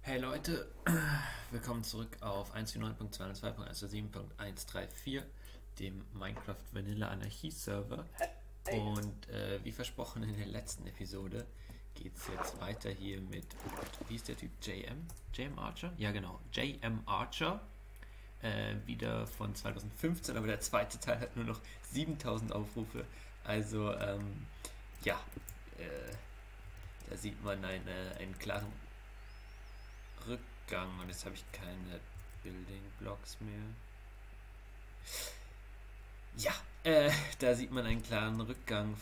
Hey Leute, willkommen zurück auf 1.9.202.1.7.134, dem Minecraft Vanilla Anarchie Server. Und wie versprochen in der letzten Episode geht es jetzt weiter hier mit, oh Gott, wie ist der Typ? JM Archer? Ja genau, JM Archer. Wieder von 2015, aber der zweite Teil hat nur noch 7000 Aufrufe. Also ja, äh, da sieht man einen klaren Rückgang und jetzt habe ich keine Building Blocks mehr. Ja, da sieht man einen klaren Rückgang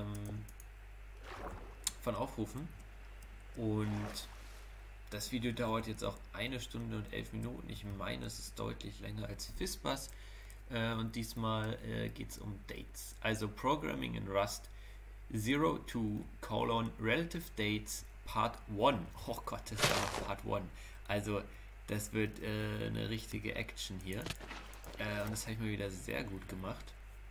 von Aufrufen und das Video dauert jetzt auch 1 Stunde und 11 Minuten. Ich meine, es ist deutlich länger als Fizzbuzz und diesmal geht es um Dates. Also Programming in Rust 02 Relative Dates Part 1. Oh Gott, das ist aber Part 1. Also das wird eine richtige Action hier. Und das habe ich mal wieder sehr gut gemacht.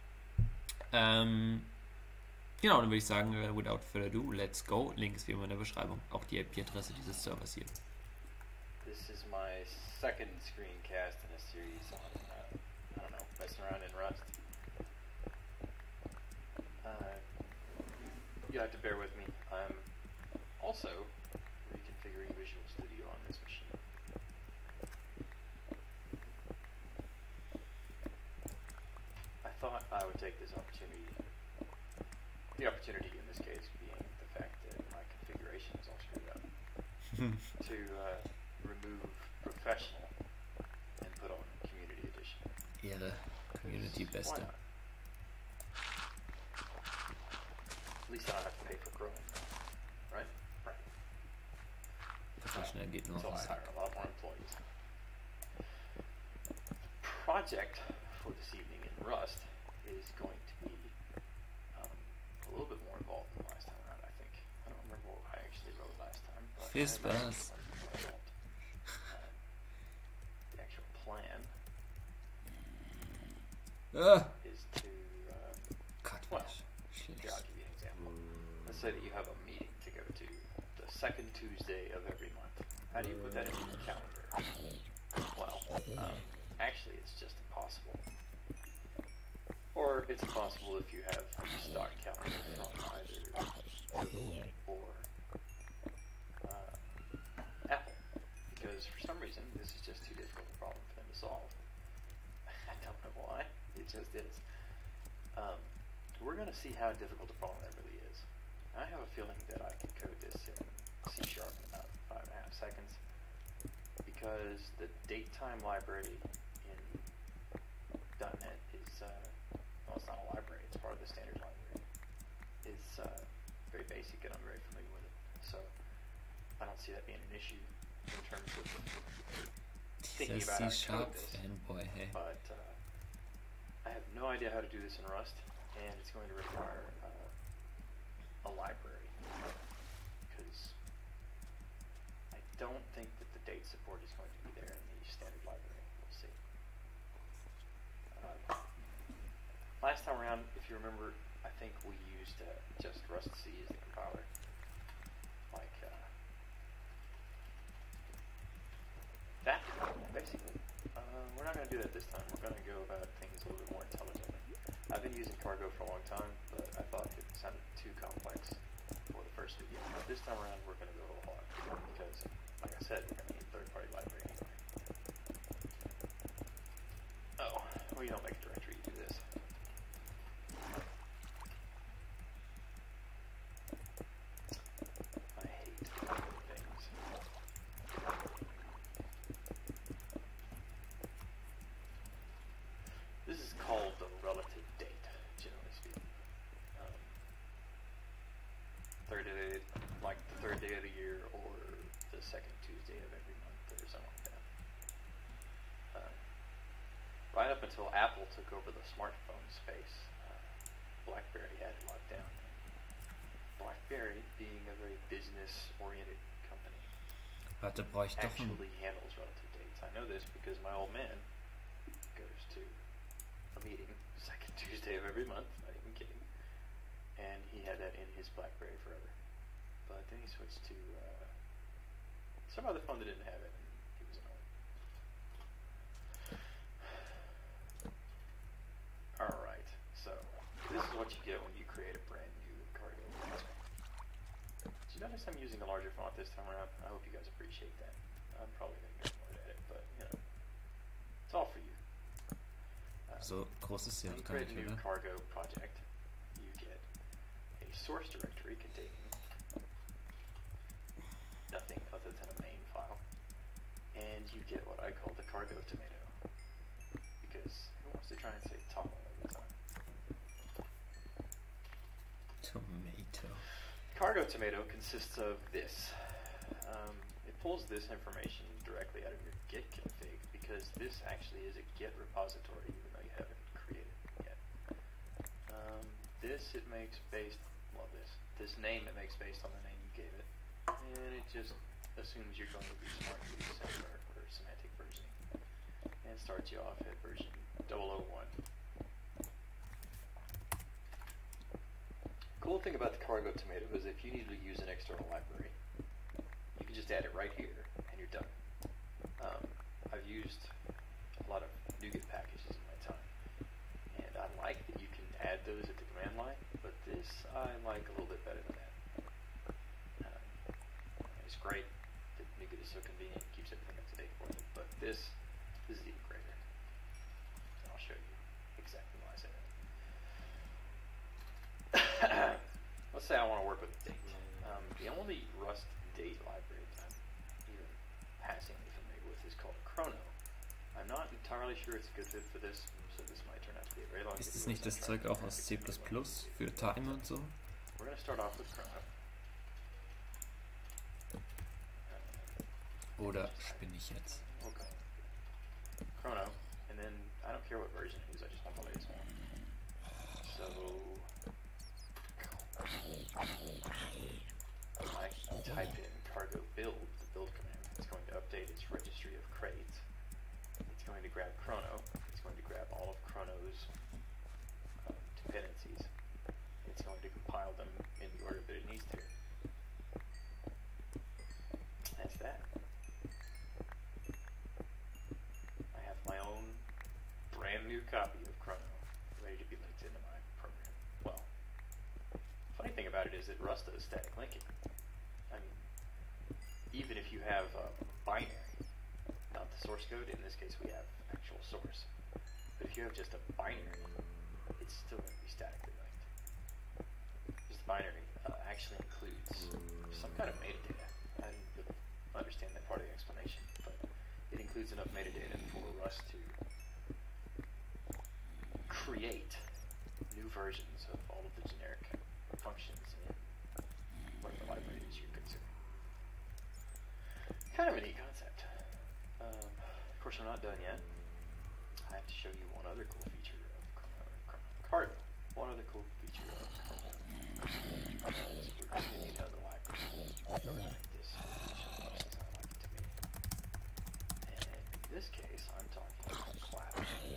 Genau, dann würde ich sagen, without further ado, let's go. Link ist wie immer in der Beschreibung. Auch die IP-Adresse dieses Servers hier. This is my second screencast in a series on, I don't know, messing around in Rust. You have to bear with me. I'm also reconfiguring Visual Studio on this machine. I thought I would take this opportunity, the opportunity in this case being the fact that my configuration is all screwed up, to remove Professional and put on Community Edition. Ihre Community Beste. Why not? At least I don't have to pay for Chrome, right? Right. Professional geht nur So auf I den hire Sack. a lot more employees. Project for this evening in Rust is going to be a little bit more involved than last time around, I think. I don't remember what I actually wrote last time, but Fizzbuzz. The actual plan is to, Gott, well, was here, schlecht. I'll give you an example. Let's say that you have a meeting to go to the second Tuesday of every month. How do you put that into your calendar? Well, actually it's just impossible. Or it's impossible if you have a stock calendar from either Google or Apple. Because for some reason this is just too difficult a problem for them to solve. I don't know why, it just is. We're going to see how difficult a problem that really is. I have a feeling that I can code this in C# in about 5.5 seconds, because the datetime library in .NET is, well, it's not a library, it's part of the standard library. It's very basic and I'm very familiar with it, so I don't see that being an issue in terms of thinking Dieser about how to code this. C#-Fanboy, hey. But I have no idea how to do this in Rust, and it's going to require a library, because I don't think that the date support is going to be there in the standard library. We'll see. Last time around, if you remember, I think we used just Rust C as the compiler. Like that, basically. We're not going to do that this time. We're going to go about things a little bit more intelligently. I've been using Cargo for a long time, but I thought it sounded too complex for the first video. This time around, we're going to go a little hard, because, like I said, we're going to need a third-party library anyway. Oh, well, you don't make a directory, you do this. I hate things. This is called the relative date, generally speaking. Third day, like the third day of the year, or the second Tuesday of every month, or something like that. Right up until Apple took over the smartphone space, BlackBerry had it locked down. BlackBerry, being a very business-oriented company, Warte, brauche ich doch ein... actually handles relative dates. I know this because my old man goes to a meeting second Tuesday of every month, not even kidding, and he had that in his BlackBerry forever. But then he switched to some other phone that didn't have it, and he was annoyed. Alright, so this is what you get when you create a brand new cargo. Did you notice I'm using a larger font this time around? I hope you guys appreciate that. I'm probably going to get annoyed at it, but you know, it's all for you. So groß ist sie When auch you gar create nicht, a new oder? cargo project, you get a source directory containing nothing other than a main file, and you get what I call the cargo tomato, because who wants to try and say toggle all the time? Tomato. Cargo tomato consists of this. It pulls this information directly out of your Git config, because this actually is a Git repository, even though you haven't created it yet. This it makes based, well, this name it makes based on the name you gave it, and it just assumes you're going to be smart with similar or semantic versioning, and starts you off at version 001. Cool thing about the cargo tomato is if you need to use an external library, you can just add it right here and you're done. I've used a lot of NuGet packages in my time, and I like that you can add those at the command line, but this I like a little bit better than that. It's great that NuGet is so convenient, keeps everything up to date for you, but this is even greater. And I'll show you exactly why I say that. Let's say I want to work with date. The only Rust date library that I'm even passingly familiar with is called Chrono. I'm not entirely sure it's a good fit for this, so this might turn out to be a very long Ist video. das nicht das Zeug auch aus C++ für Time und so? We're going to start off with Chrono. Oder spinne ich jetzt? Okay. Chrono, and then I don't care what version it is, I just want the latest one. So I type in cargo build, the build command. It's going to update its registry of crates. It's going to grab Chrono. It's going to grab all of Chrono's dependencies. It's going to compile them in the order that it needs to. That's that. I have my own brand new copy of Chrono ready to be linked into my program. Well, funny thing about it is that Rust does static linking. I mean, even if you have binary, not the source code, in this case we have actual source, but if you have just a binary, it's still going to be statically linked. Because the binary actually includes some kind of metadata. I didn't really understand that part of the explanation, but it includes enough metadata for Rust to create new versions of all of the generic functions in whatever libraries you're considering. Kind of a neat concept. Of course, we're not done yet. I have to show you one other cool feature of Cargo. One other cool feature of Cargo. We're going to need another library. Like this, since I like it to be. And in this case, I'm talking about clap.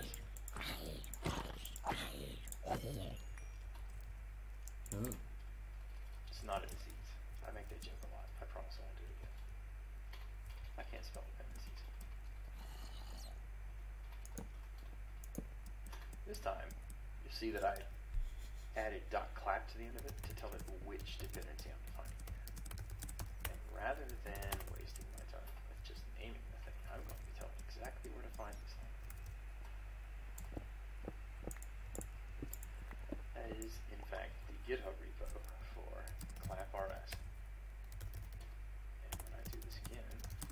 Oh. It's not a disease. I make that joke a lot. I promise I won't do it again. I can't spell dependencies. This time, you'll see that I added .clap to the end of it to tell it which dependency I'm defining here. And rather than wasting my time with just naming the thing, I'm going to be telling exactly where to find this thing. That is, in fact, the GitHub repo for ClapRS. And when I do this again,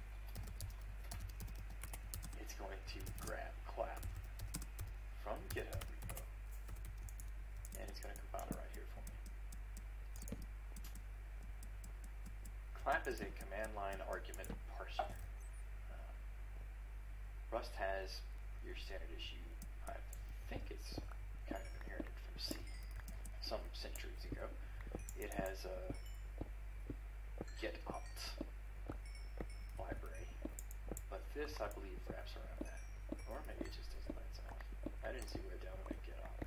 it's going to grab clap from GitHub repo, and it's going to compile it right here for me. Clap is a command line argument parser. Rust has your standard issue. I think it's kind of inherited from C some centuries ago. It has a get_opt library, but this I believe wraps around that, or maybe it just doesn't by itself. I didn't see where down to make get_opt.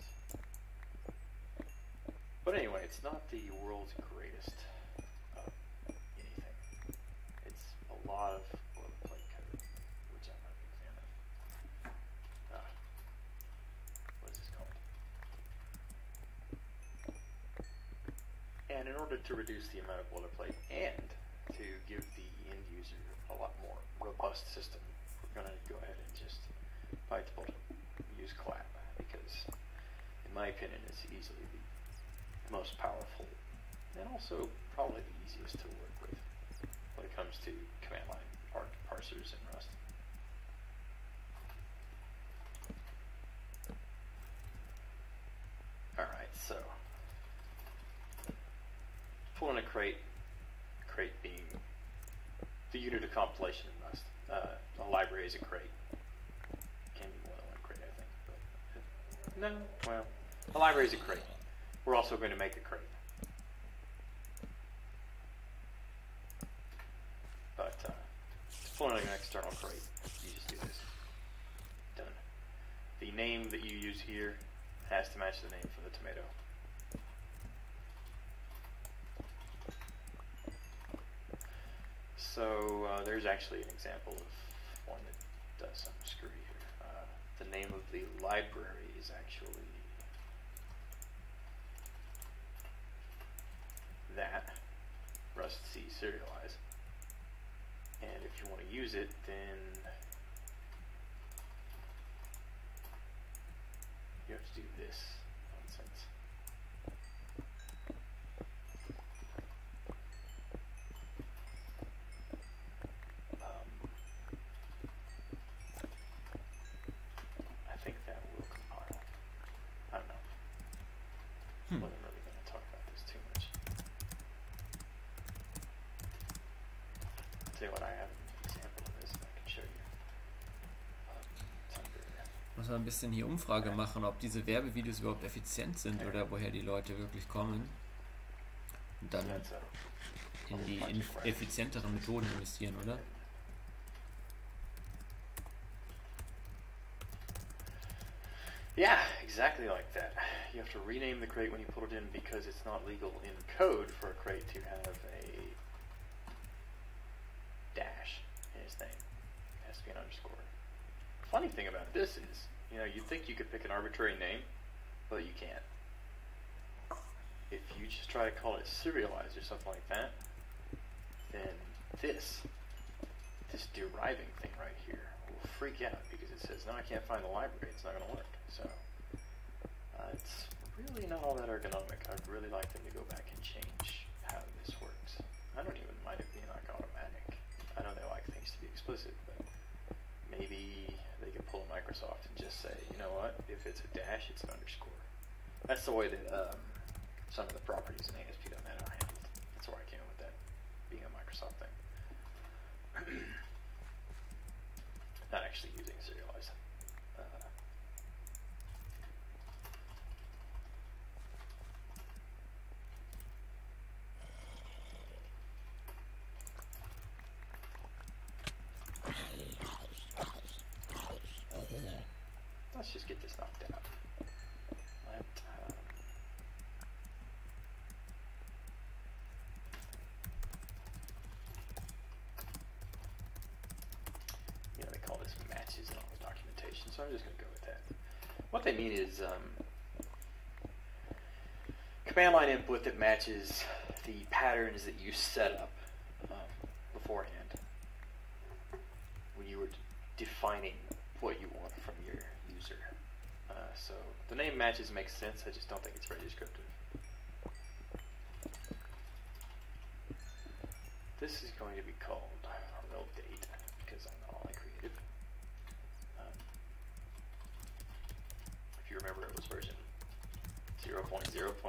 But anyway, it's not the world's greatest anything. It's a lot of, well, in order to reduce the amount of boilerplate and to give the end user a lot more robust system, we're going to go ahead and just, by default, use clap, because in my opinion it's easily the most powerful and also probably the easiest to work with when it comes to command line parsers in Rust. Alright, so pulling a crate being the unit of compilation in Rust. A library is a crate. Can be more than one crate, I think. But, no, well, a library is a crate. We're also going to make a crate. But pulling an external crate, you just do this. Done. The name that you use here has to match the name for the tomato. So there's actually an example of one that does some screwy here. The name of the library is actually that, Rust C serialize. And if you want to use it, then you have to do this nonsense. I think that will compile. I don't know. I wasn't really going to talk about this too much. I'll tell you what, I have an example of this that I can show you. It's under Muss man ein bisschen hier Umfrage machen, ob diese Werbevideos überhaupt effizient sind oder woher die Leute wirklich kommen. Und dann in die effizienteren Methoden investieren, oder? Yeah, exactly like that. You have to rename the crate when you put it in because it's not legal in code for a crate to have a dash in its name. It has to be an underscore. Funny thing about this is, you know, you'd think you could pick an arbitrary name, but you can't. If you just try to call it serialized or something like that, then this deriving thing right here will freak out because it says, no, I can't find the library, it's not going to work. So it's really not all that ergonomic. I'd really like them to go back and change how this works. I don't even mind it being like automatic. I know they like things to be explicit, but maybe they can pull a Microsoft and just say, you know what, if it's a dash, it's an underscore. That's the way that some of the properties in ASP.NET are handled. That's where I came up with that, being a Microsoft thing. Not actually using serialize. Let's just get this knocked out. You know, they call this matches in all the documentation, so I'm just going to go with that. What they mean is command line input that matches the patterns that you set up beforehand when you were defining what you want from your user. So the name matches makes sense, I just don't think it's very descriptive. This is going to be called rel date because I'm not all I created. If you remember, it was version 0.0.1.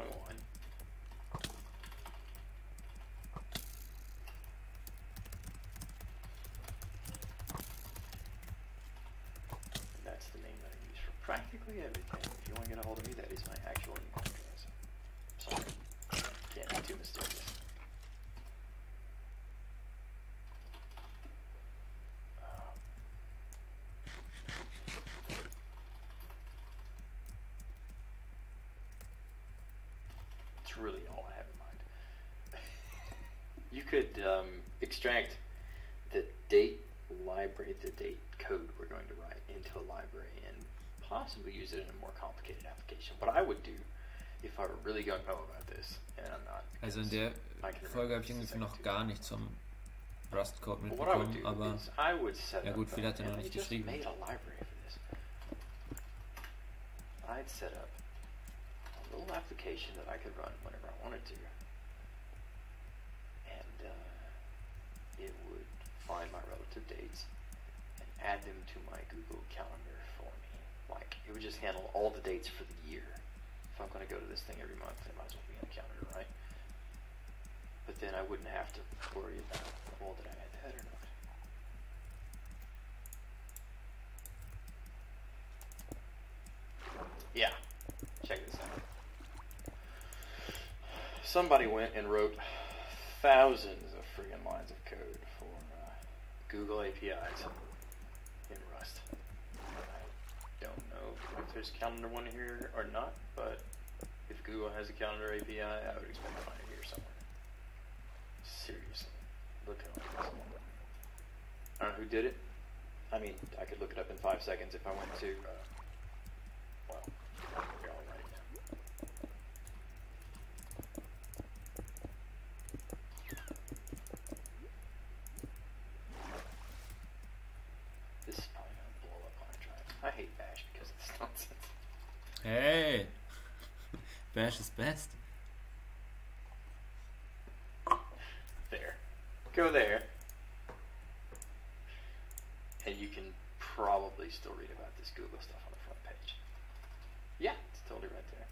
That's the name that I use for practically everything. If you want to get a hold of me, that is my actual email address. Sorry, can't be too mysterious. It's really all I have in mind. You could extract the date library, the date code we're going to write into a library and possibly use it in a more complicated application. What I would do if I were really gung ho about this, and I'm not. Also in der I can Folge habe ich remember irgendwie this noch is gar nichts vom Rust Code But what I would mitbekommen, do aber is I would set ja up. gut, viel hat er and noch they nicht just geschrieben. made a library for this. I'd set up a little application that I could run whenever I wanted to, and it would find my relative dates and add them to my Google Calendar for me. Like, it would just handle all the dates for the year. If I'm going to go to this thing every month, it might as well be in the calendar, right? But then I wouldn't have to worry about, well, did I add that or not? Yeah, check this out. Somebody went and wrote thousands of friggin' lines of code for Google APIs in Rust. I don't know if there's calendar one here or not, but if Google has a calendar API, I would expect to find it here somewhere. Seriously, look at all this. I don't know who did it. I mean, I could look it up in 5 seconds if I went to, well, here, I'll write it down. This is probably going to blow up on a drive. I hate Bash because of this nonsense. hey! Bash is best. There. Go there. And you can probably still read about this Google stuff on the front page. Yeah, it's totally right there.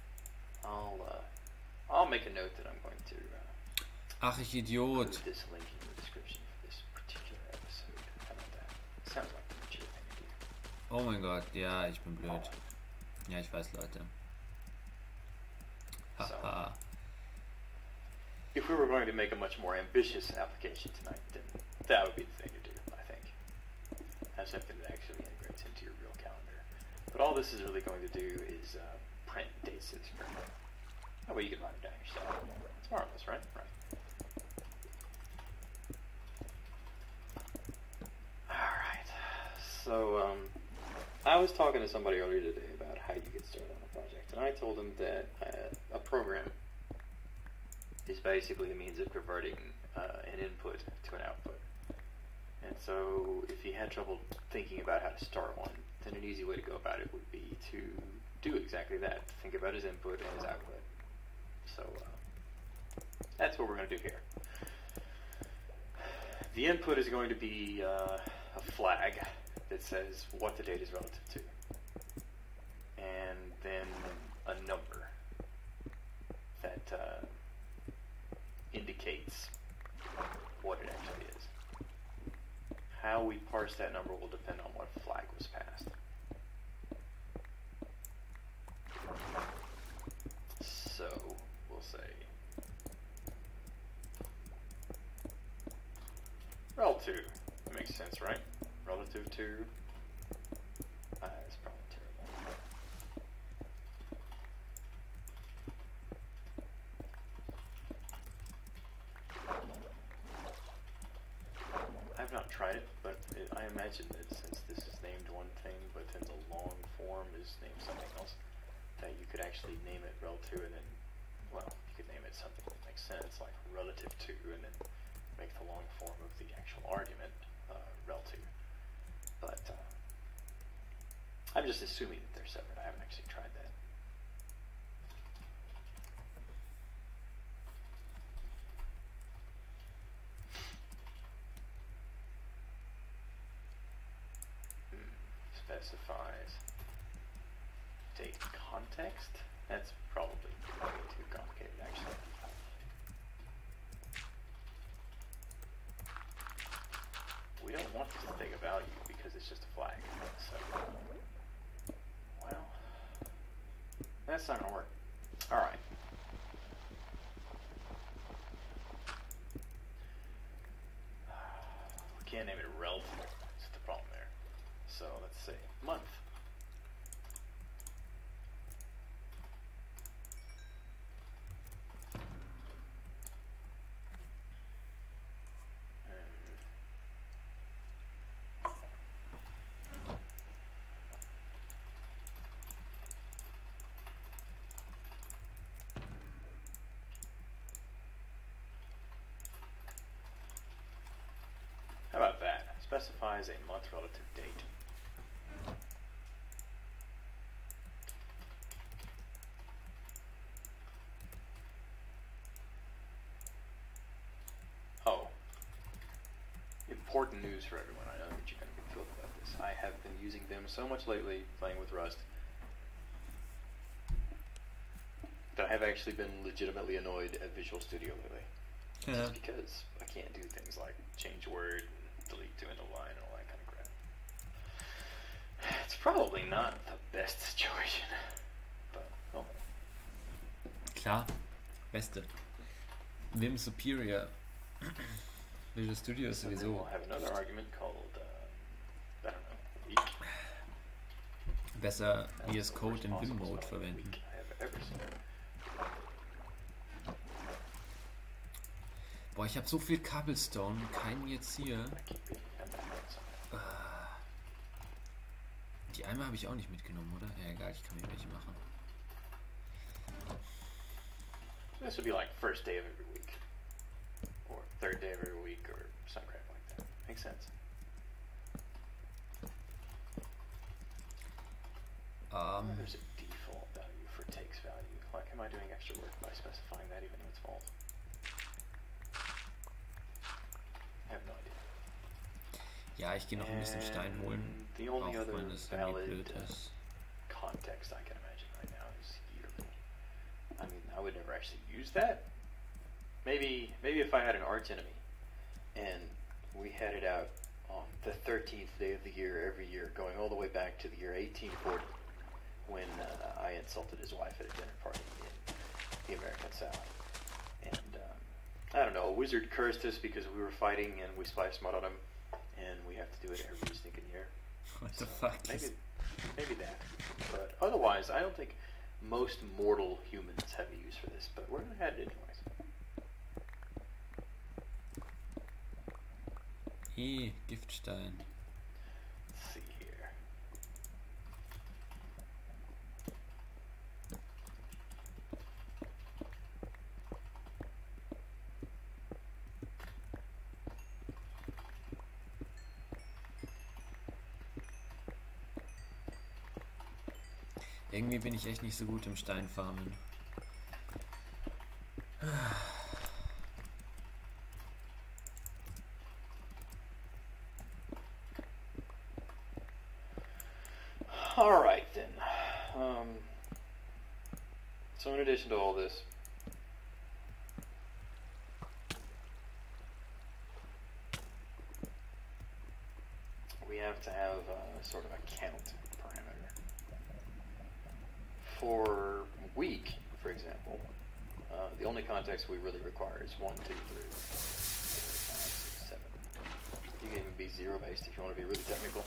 I'll make a note that I'm going to Ach, ich Idiot. put this link in the description for this particular episode. How about that? Sounds like a legit thing to do. Oh mein Gott, ja, ich bin blöd. Ja, ich weiß, Leute. Haha. If we were going to make a much more ambitious application tonight, then that would be the thing to do, I think. Have something that actually integrates into your real calendar. But all this is really going to do is print dates to the screen. That way you can write it down yourself. It's marvelous, right? Right. Alright. So, I was talking to somebody earlier today about how you get started on a project, and I told them that a program is basically a means of converting an input to an output. And so if you had trouble thinking about how to start one, then an easy way to go about it would be to do exactly that. Think about his input and his output. So that's what we're going to do here. The input is going to be a flag that says what the date is relative to. And then a number that indicates what it actually is. How we parse that number will depend on what flag was passed. So we'll say relative. That makes sense, right? Relative to. It's probably terrible. I've not tried it, but I imagine that since this is named one thing, but then the long form is named something else, that you could actually name it rel2 and then, well, you could name it something that makes sense, like relative to, and then make the long form of the actual argument rel2. But I'm just assuming that they're separate. I haven't actually tried that. Specifies date context. That's probably way too complicated, actually. We don't want this to take a value because it's just a flag. So, well, that's not gonna work. All right. We can't name it relative. That's the problem there. So let's say month. Specifies a month relative date. Oh. Important news for everyone. I know that you're going to be thrilled about this. I have been using Vim so much lately, playing with Rust, that I have actually been legitimately annoyed at Visual Studio lately. Just because I can't do things like change word and delete to end of line and all that kind of crap. It's probably not the best situation, but oh. Klar, beste. Vim Superior. Visual Studio ist So then sowieso. we'll have another argument called, I don't know, weak. Besser VS That's Code in responsible Vim Mode spelling verwenden. weak I have ever seen. Boah, ich habe so viel Cobblestone, keinen jetzt hier. I keep beating that one. Die Eimer habe ich auch nicht mitgenommen, oder? Ja, egal, ich kann mir welche machen. So this would be like first day of every week, or third day of every week, or some crap like that. Makes sense. There's a default value for takes value. Like, am I doing extra work by specifying that even though it's false? I have no idea. Ja, ich gehe noch ein bisschen Stein holen. The Auch only other wenn es irgendwie valid blöd ist. context I can imagine right now is yearly. I mean, I would never actually use that. Maybe if I had an arch enemy and we had it out on the 13th day of the year every year, going all the way back to the year 1840, when I insulted his wife at a dinner party in the American South. And I don't know, a wizard cursed us because we were fighting and we spliced mud on him, and we have to do it every stinking year. What the So fuck maybe that. But otherwise, I don't think most mortal humans have a use for this, but we're going to have it anyways. Giftstein. Let's see here. Irgendwie bin ich echt nicht so gut im Steinfarmen. All right then. So in addition to all this, we have to have sort of a count parameter. For week, for example, the only context we really require is 1, 2, 3, 4, 5, 6, 7. You can even be zero based if you want to be really technical.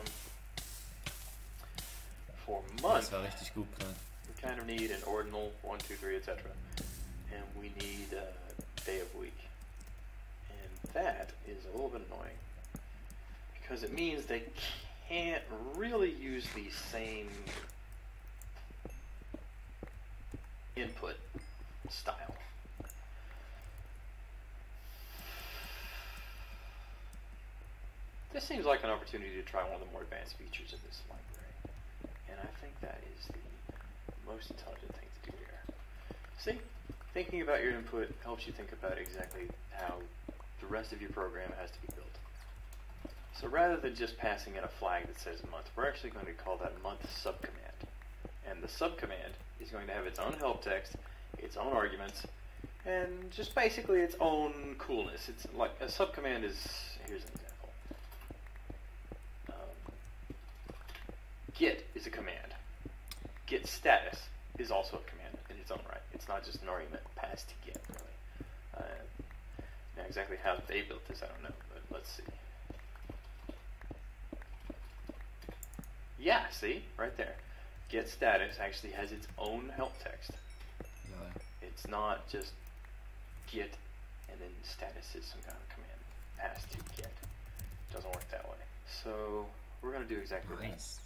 For month, Das war richtig gut gerade. we kind of need an ordinal 1, 2, 3, etc. And we need a day of week. And that is a little bit annoying because it means they can't really use the same input style. This seems like an opportunity to try one of the more advanced features of this library. And I think that is the most intelligent thing to do here. See, thinking about your input helps you think about exactly how the rest of your program has to be built. So rather than just passing in a flag that says month, we're actually going to call that month subcommand. And the subcommand is going to have its own help text, its own arguments, and just basically its own coolness. It's like a subcommand is, here's an example. Get is a command. Get status is also a command in its own right. It's not just an argument passed to get, really. Now exactly how they built this, I don't know, but let's see. Yeah, see? Right there. Get status actually has its own help text. Ja. It's not just get and then status is some kind of command passed to get. It doesn't work that way. So we're going to do exactly that. Nice.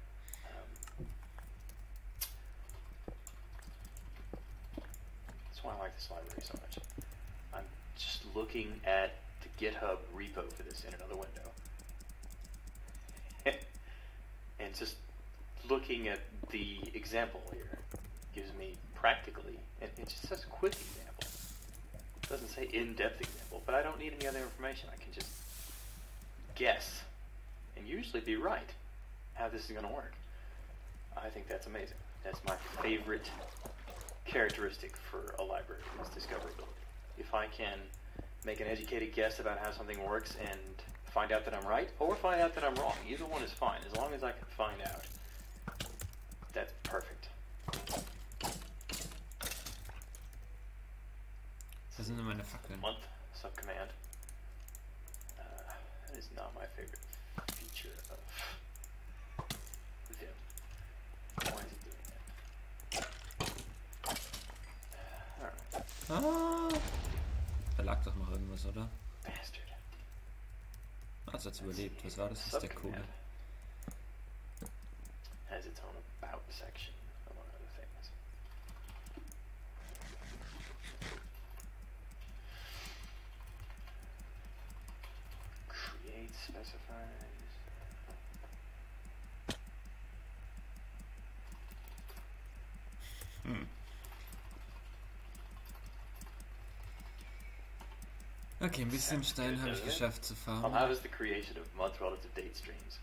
That's why I like this library so much. I'm just looking at the GitHub repo for this in another window. And just looking at the example here gives me practically, and it's just a quick example. It doesn't say in-depth example, but I don't need any other information. I can just guess and usually be right how this is going to work. I think that's amazing. That's my favorite characteristic for a library, is discoverability. If I can make an educated guess about how something works and find out that I'm right, or find out that I'm wrong, either one is fine. As long as I can find out, that's perfect. Das sind meine Fackeln. Month subcommand. That is not my favorite feature of Vim. Why is it doing that? Alright. Ah! Da lag doch noch irgendwas, oder? Bastard. Also hat's überlebt. Was war das? Das ist der Kohle. Has its own about section, among other things. Create specifies. Okay, ein bisschen Stein habe ich geschafft zu How farmen. does the creation of month relative date streams?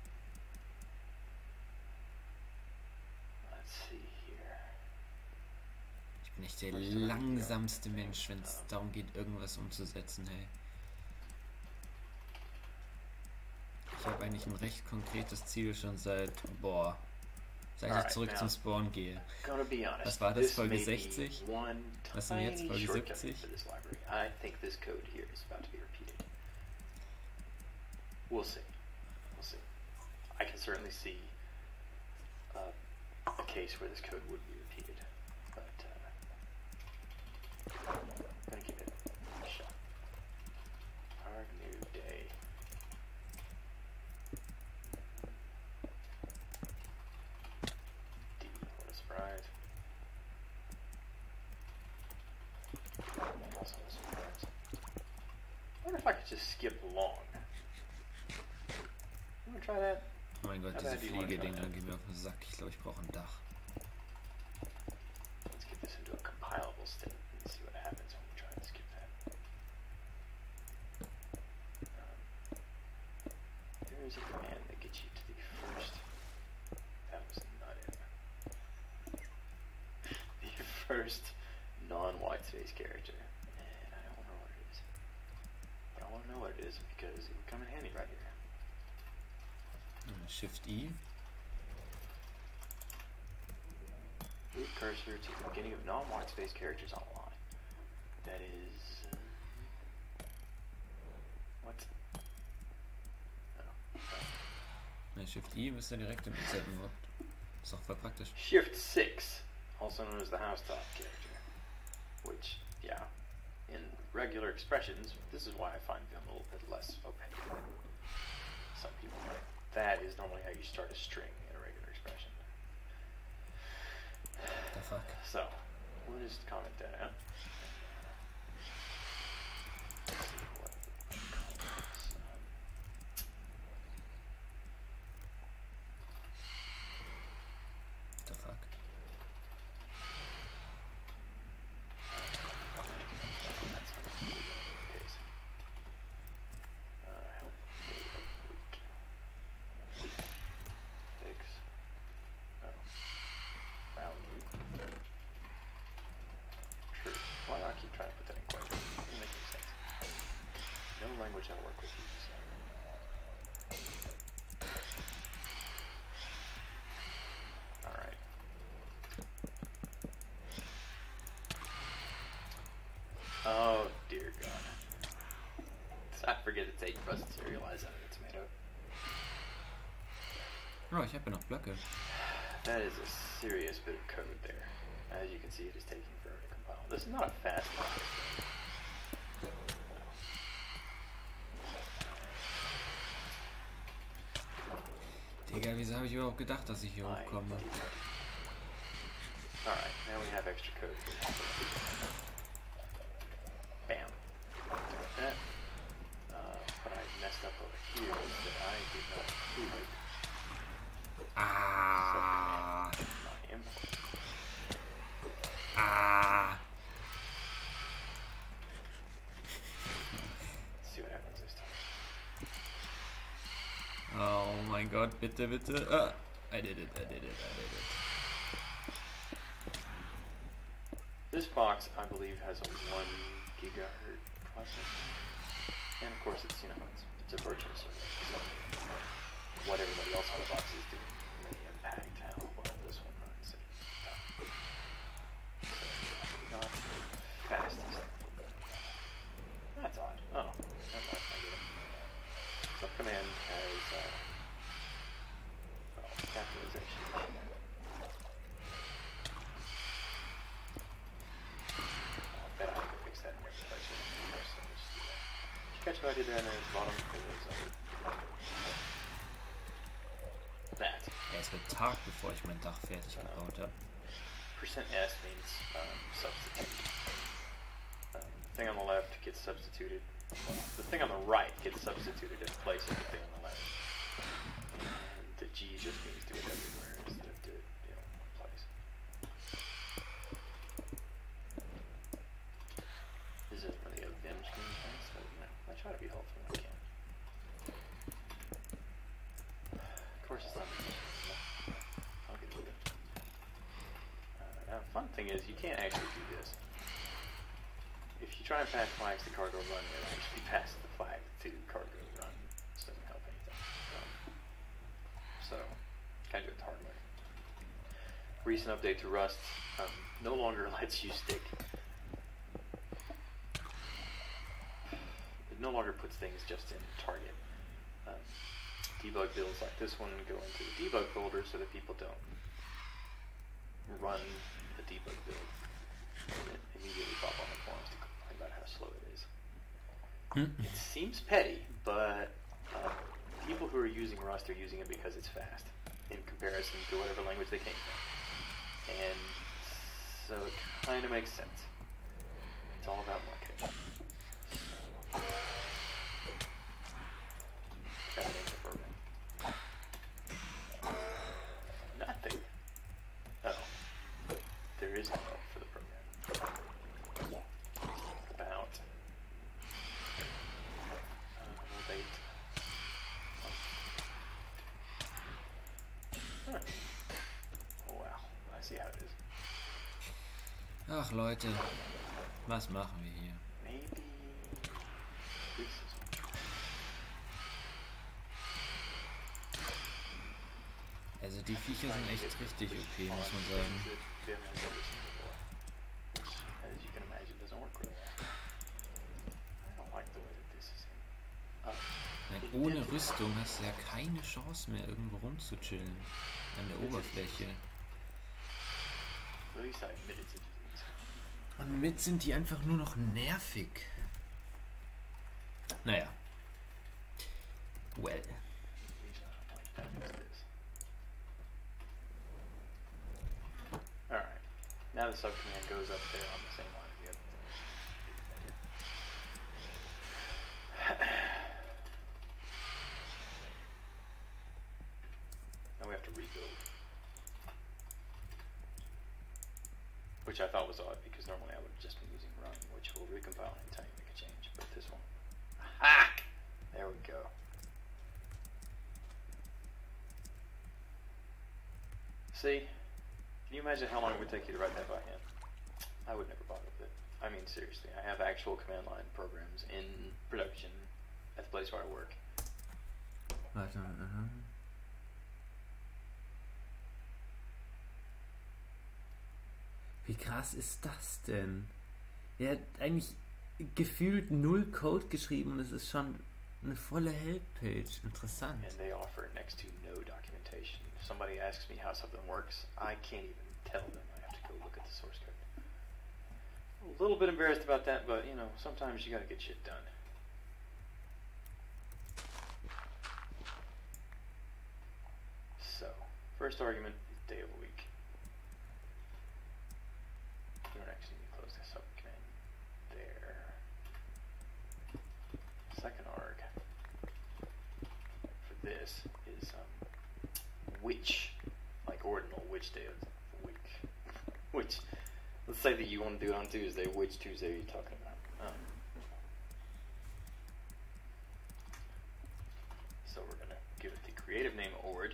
Let's see here. Ich bin echt der langsamste Mensch, wenn es darum geht, irgendwas umzusetzen, hey. Ich habe eigentlich ein recht konkretes Ziel schon seit ich zurück zum Spawn gehe. Was war das, Folge 60? Was sind wir jetzt, Folge 70? I think this code here is about to be repeated. We'll see. We'll see. I can certainly see a case where this code would be repeated, but I'm gonna give it a shot. Our new day. D, what a surprise. Also a surprise. I wonder if I could just skip long. You wanna try that? Oh mein Gott, diese Fliegedinger gehen mir auf den Sack. Ich glaube, ich brauche ein Dach. Let's get this into a compilable state and see what happens when we try to skip that. There is a command that gets you to the first. That was not it. The first non-white space character. And I don't know what it is. But I want to know what it is because it would come in handy right here. Shift E. Move cursor to the beginning of non-white space characters on a line. That is... what? Oh. Shift E müsste direkt im selben Wort. Ist auch voll praktisch. Shift 6, also known as the housetop character. Which, yeah, in regular expressions, this is why I find them a little bit less opaque than some people might. That is normally how you start a string in a regular expression. The fuck? So, we'll just comment that out. Let's see what comments. The fuck? That's not the case. Help me week. Fix. Oh. Value. True. Why do I keep trying to put that in quotes? It doesn't make any sense. No language I'll work with you, so. Alright. Oh dear God. I forget it's 8 for us to serialize out of the tomato. Oh, ich habe ja noch Blöcke. That is a serious bit of code there. As you can see, it is taking forever to compile. This is not a fast process. Digga, wieso habe ich überhaupt gedacht, dass ich hier hochkomme? Alright, now we have extra code. Bam. That. But I messed up over here that I did not include. mein Gott, bitte, bitte. Ah, I did it. This box, I believe, has a 1 gigahertz processor. And of course, it's, it's a virtual server. So what everybody else on the box is doing may impact how well this one runs. So, not fastest. That's odd. Oh, that's negative. Subcommand has capitalization. I bet I can fix that in every place. Catch what I did there in the bottom. That. Ja, es wird Tag, bevor ich mein Dach fertig gebaut habe. %S means substitute. The thing on the left gets substituted. Well, the thing on the right gets substituted in place of the thing on the left. And the G just means do it everywhere instead of do it, in one place. This isn't really a Vim screencast, but I try to be helpful when I can. Of course, it's not. I'll get to it. Now, the fun thing is, you can't actually do this. If you try and pass flags to cargo run, it'll actually pass the flag to cargo run. This doesn't help anything. So, kind of do it the hard way. Recent update to Rust no longer lets you stick. It no longer puts things just in target. Debug builds like this one go into the debug folder so that people don't run the debug build and immediately pop on the forums to complain about how slow it is. It seems petty, but people who are using Rust are using it because it's fast in comparison to whatever language they came from. And so it kind of makes sense. It's all about marketing. Gotta name the program. Nothing. Oh. There is no help for the program. About date. Huh. Oh, wow. I see how it is. Ach Leute, was machen wir hier? Maybe this is Also die Viecher sind echt richtig OP, muss man sagen. As you can imagine, doesn't work really well. I don't like the way that this is in. Ohne Rüstung hast du ja keine Chance mehr, irgendwo rumzuchillen. An der Oberfläche. At least I admitted to these. Und mit sind die einfach nur noch nervig. Naja. Well. Alright. Now the subcommand goes up there on the same line as the other. Now we have to rebuild. Which I thought was odd because normally I would have just been using run, which will recompile anytime you make a change. But this one. Aha! There we go. See? Can you imagine how long it would take you to write that by hand? I would never bother with it. I mean, seriously, I have actual command line programs in production at the place where I work. Warte, Wie krass ist das denn? Er hat eigentlich gefühlt 0 Code geschrieben und es ist schon eine volle Helppage. Interessant. And they offer next to no documentation. If somebody asks me how something works, I can't even tell them. I have to go look at the source code. A little bit embarrassed about that, but sometimes you gotta get shit done. So, first argument is day of the week. You don't actually need to close this up command there. Second arg for this is which, like ordinal, which day of the week. Which, let's say that you want to do it on Tuesday. Which Tuesday are you talking about? So we're gonna give it the creative name Ord.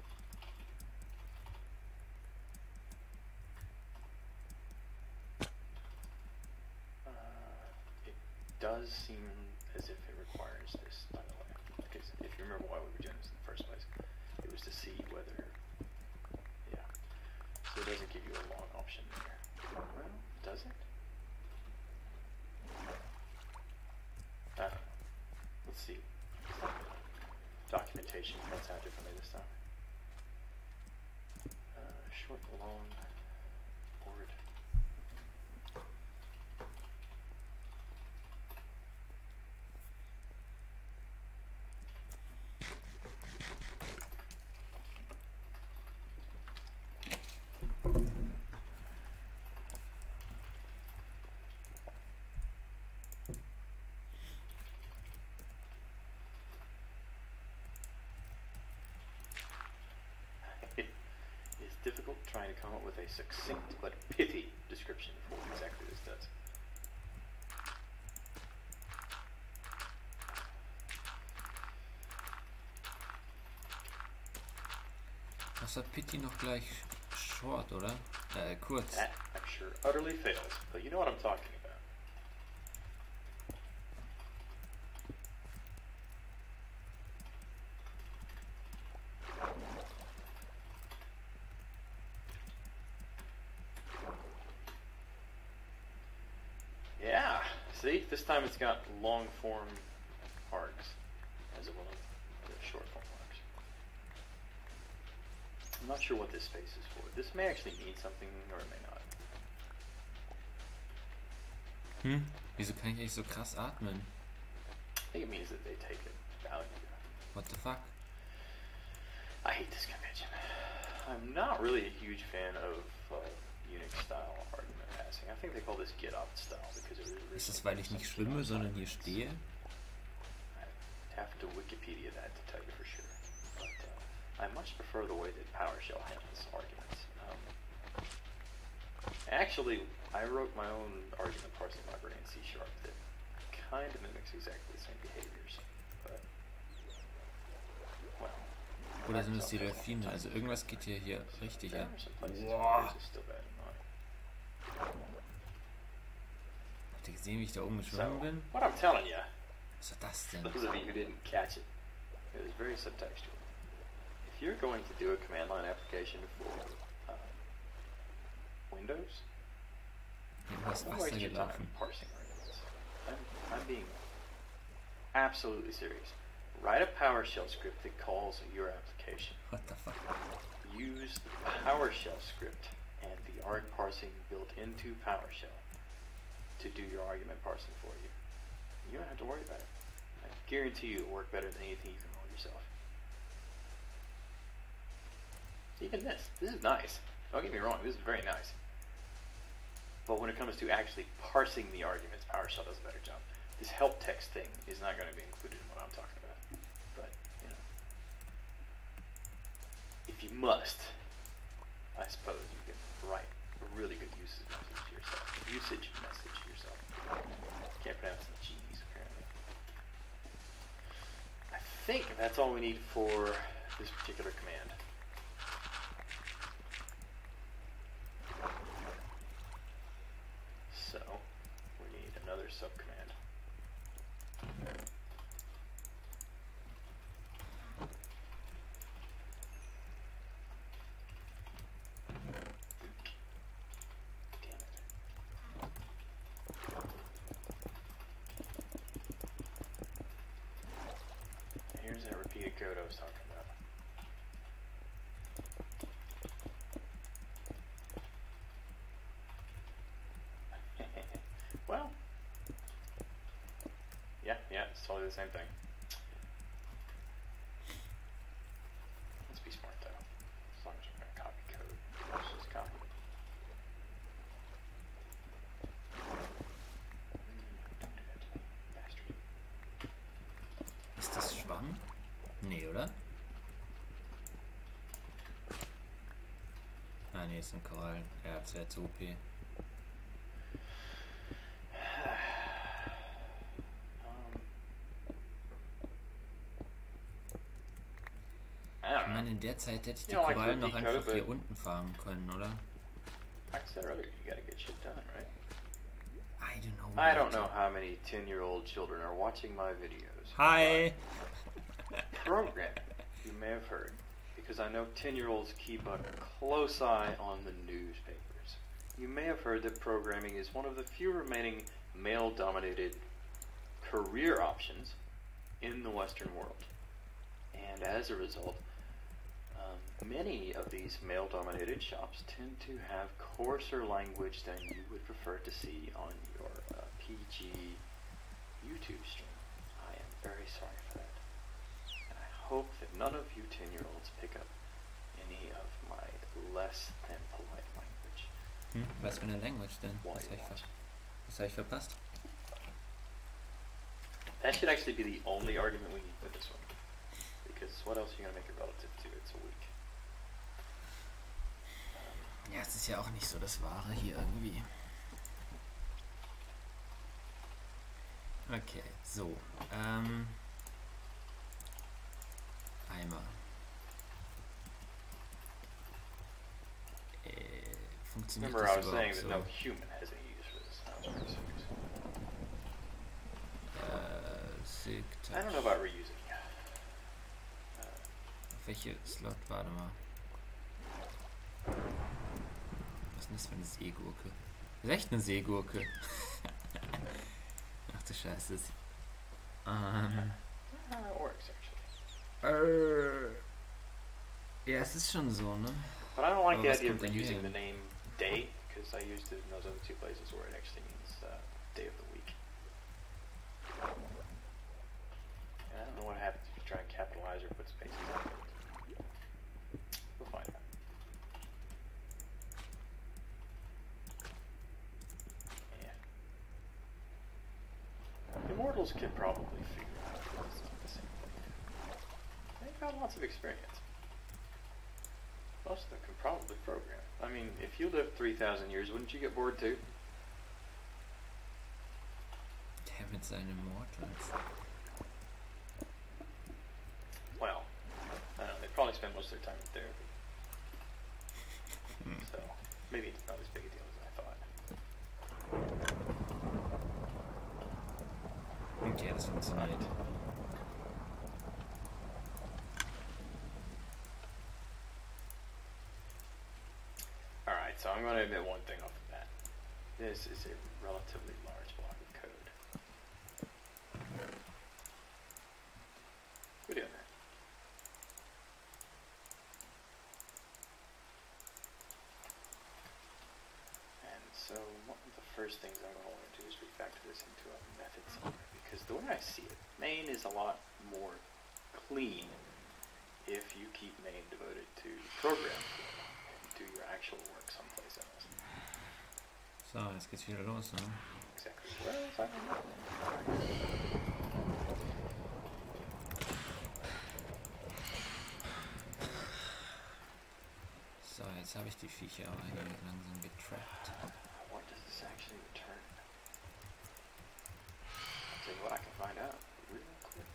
It does seem as if it requires this, by the way. Because if you remember why we were doing this in the first place, it was to see whether, yeah. So it doesn't give you a long option there. Well, does it? I don't know. Let's see. Documentation cuts out differently this time. Short, long, word. It's difficult trying to come up with a succinct but pithy description for what exactly this does. Was hat Pitti noch gleich short, oder? Kurz. That, I'm sure, utterly fails, but you know what I'm talking about. Yeah, see, this time it's got long form arcs as well as the short form arcs. I'm not sure what this space is for. This may actually mean something or it may not. Wieso kann ich eigentlich so krass atmen? I think it means that they take a value. What the fuck? I hate this convention. I'm not really a huge fan of Unix style argument passing. I think they call this get opt style because it really Ist das, weil ich nicht schwimme, sondern hier stehe? I have to Wikipedia that to tell you for sure. But I much prefer the way that PowerShell handles arguments. Actually, I wrote my own argument parsing library in C# that kind of mimics exactly the same behaviors. But, well. Oder sind es die Delfine? Also irgendwas geht hier richtig There ab. are some places Wow. where this is still bad in mind. Habt ihr gesehen, wie ich da oben So, geschwommen bin? what I'm telling you, Was war das denn? those of you who didn't catch it, it was very subtextual. If you're going to do a command line application for Windows, Irgendwas don't Wasser waste your time gelaufen. parsing arguments. I'm being absolutely serious. Write a PowerShell script that calls your application. What the fuck? Use the PowerShell script and the arg parsing built into PowerShell to do your argument parsing for you. You don't have to worry about it. I guarantee you it'll work better than anything you can roll yourself. Even this is nice. Don't get me wrong, this is very nice. But when it comes to actually parsing the arguments, PowerShell does a better job. This help text thing is not going to be included in what I'm talking about. But, you know, if you must, I suppose you can write a really good usage message to yourself. Can't pronounce the G's, apparently. I think that's all we need for this particular command. So, we need another subcommand. Damn it. Here's that repeated code I was talking about. Well, yeah, it's totally the same thing. Let's be smart though. As long as we're going to copy code, let's just copy it. Don't do that to me, bastard. Ist das Schwamm? Nee, oder? Ah, nee, ist ein Korallen. Ja, das wäre zu OP. meine, in der Zeit hätte ich die Ja, like Korallen noch Repeat Code, einfach hier but- unten farmen können, oder? Like I said earlier, you gotta get shit done, right? I don't know. I don't know how many 10-year-old children are watching my videos. Hi! Programming, you may have heard, because I know 10-year-olds keep a close eye on the newspapers. You may have heard that programming is one of the few remaining male-dominated career options in the Western world. And as a result, many of these male-dominated shops tend to have coarser language than you would prefer to see on your PG YouTube stream. I am very sorry for that. And I hope that none of you 10-year-olds pick up any of my less than polite language. Was für eine Language denn? while Was you habe watch. ich verpasst? That should actually be the only argument we need for this one. Because what else are you going to make it relative to? It's a week. Ja, es ist ja auch nicht so das Wahre hier irgendwie. Okay, so. Eimer. Funktioniert Remember, das I was saying überhaupt that so? no human has any use for this. That was pretty serious. Sig I don't know Touch. about reusing. Auf welche Slot? Warte mal. Was ist denn das für eine Seegurke? Das ist echt eine Seegurke. Ach du Scheiße. It works, actually. Ja, es ist schon so, ne? But I don't like Oh, the was idea of kommt denn reusing hier the name day, because I used it in those other two places where it actually means day of the week. And I don't know what happens if you try and capitalize or put spaces on it. We'll find out. Yeah. Immortals could probably figure out that it's not the same thing. They've got lots of experience. Most of them can probably program. I mean, if you lived 3,000 years, wouldn't you get bored too? Der mit seinen Mortals. Well, I don't know, they probably spend most of their time in therapy. So, maybe it's not as big a deal as I thought. Okay, das funktioniert. Alright, so I'm going to admit one thing off the bat. This is a relatively large block of code. We're doing that. And so one of the first things I'm going to want to do is refactor this into a method somewhere, because the way I see it, main is a lot more clean if you keep main devoted to program and do your actual work someplace else. So, jetzt geht's wieder los, ne? Exactly. Where else? I don't know. So, jetzt habe ich die Viecher aber hier langsam getrappt. What does this actually return? I'll tell you what, I can find out real quick.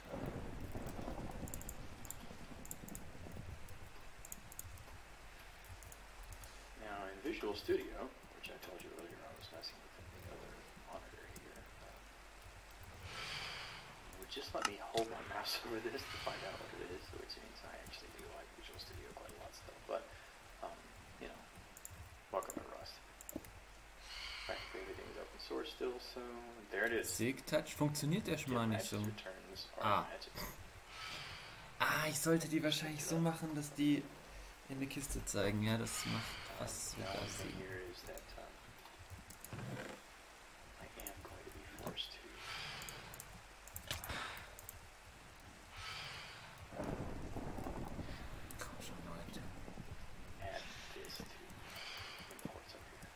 Now, in Visual Studio, which I told you earlier I was messing with the other monitor here, would just let me hold my mouse over this to find out what it is, which means I actually do like Visual Studio quite a lot still, but, you know, welcome to Rust. Practically everything is open source still, so there it is. Sig Touch funktioniert ja schon mal nicht so. Returns are Ah. magical. Ah, ich sollte die wahrscheinlich so machen, dass die in der Kiste zeigen. Ja, das macht was wird Now, the thing aussehen. here is that I am going to be forced to Komm schon, Leute. add this to imports up here.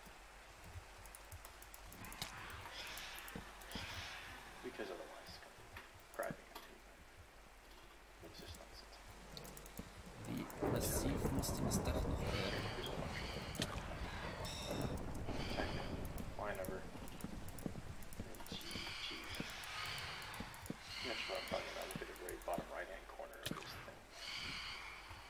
Because otherwise it's going to be grabbing into it's just nonsense. Wie massiv muss denn das Dach noch werden? Here's a bunch. Type in line over. G. You have to probably look at the very bottom right hand corner of this thing.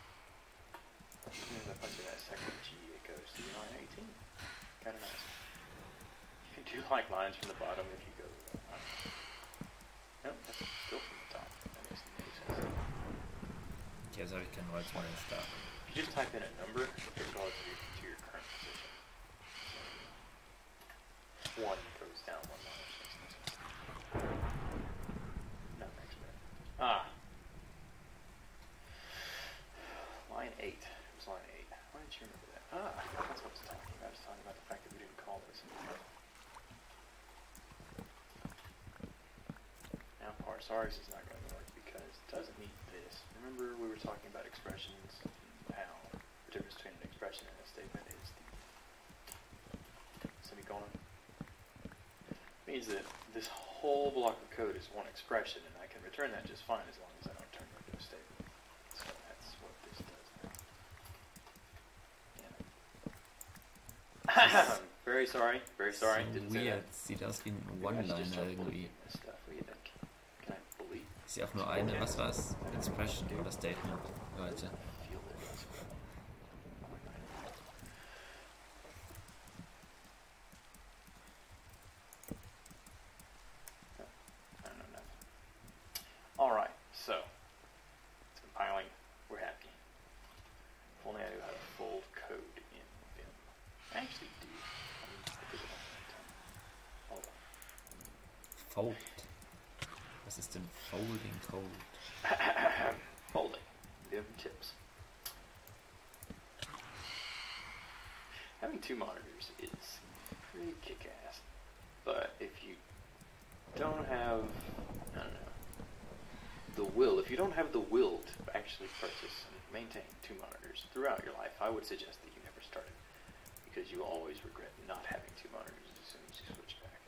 lines from the bottom if you go. No, that's still from the top. That makes no sense. Okay, also habe ich keinen Holz mehr da. If you just type in a number, it goes to your current position. So one goes down one line, which makes no sense. No, makes sense. Line 8. It was line 8. Why didn't you remember that? That's what I was talking about. I was talking about the fact that we didn't call this. Now parse args is not going to work because it doesn't meet this. Remember we were talking about expressions and how the difference between an expression and a statement is the semicolon. It means that this whole block of code is one expression and I can return that just fine as long as I don't turn it into a statement. So that's what this does now. Yeah. Very sorry. Very sorry. So Didn't say weird. that. Sieht aus wie ein Maybe I should just One-Liner start irgendwie. believing this stuff. What do you think? Can I believe? Ist ja auch nur eine, was war's? Expression oder Statement, Leute. Feel it. I don't know nothing. Alright, so it's compiling. We're happy. If only I knew how to fold code in Vim. I actually do. I mean, I did it on that time. Hold on. Fold. Was ist denn Folding Code? Folding. Vim tips. Having two monitors is pretty kick-ass. But if you don't have, I don't know, the will, if you don't have the will to actually purchase and maintain two monitors throughout your life, I would suggest that you never start it. Because you always regret not having two monitors as soon as you switch back.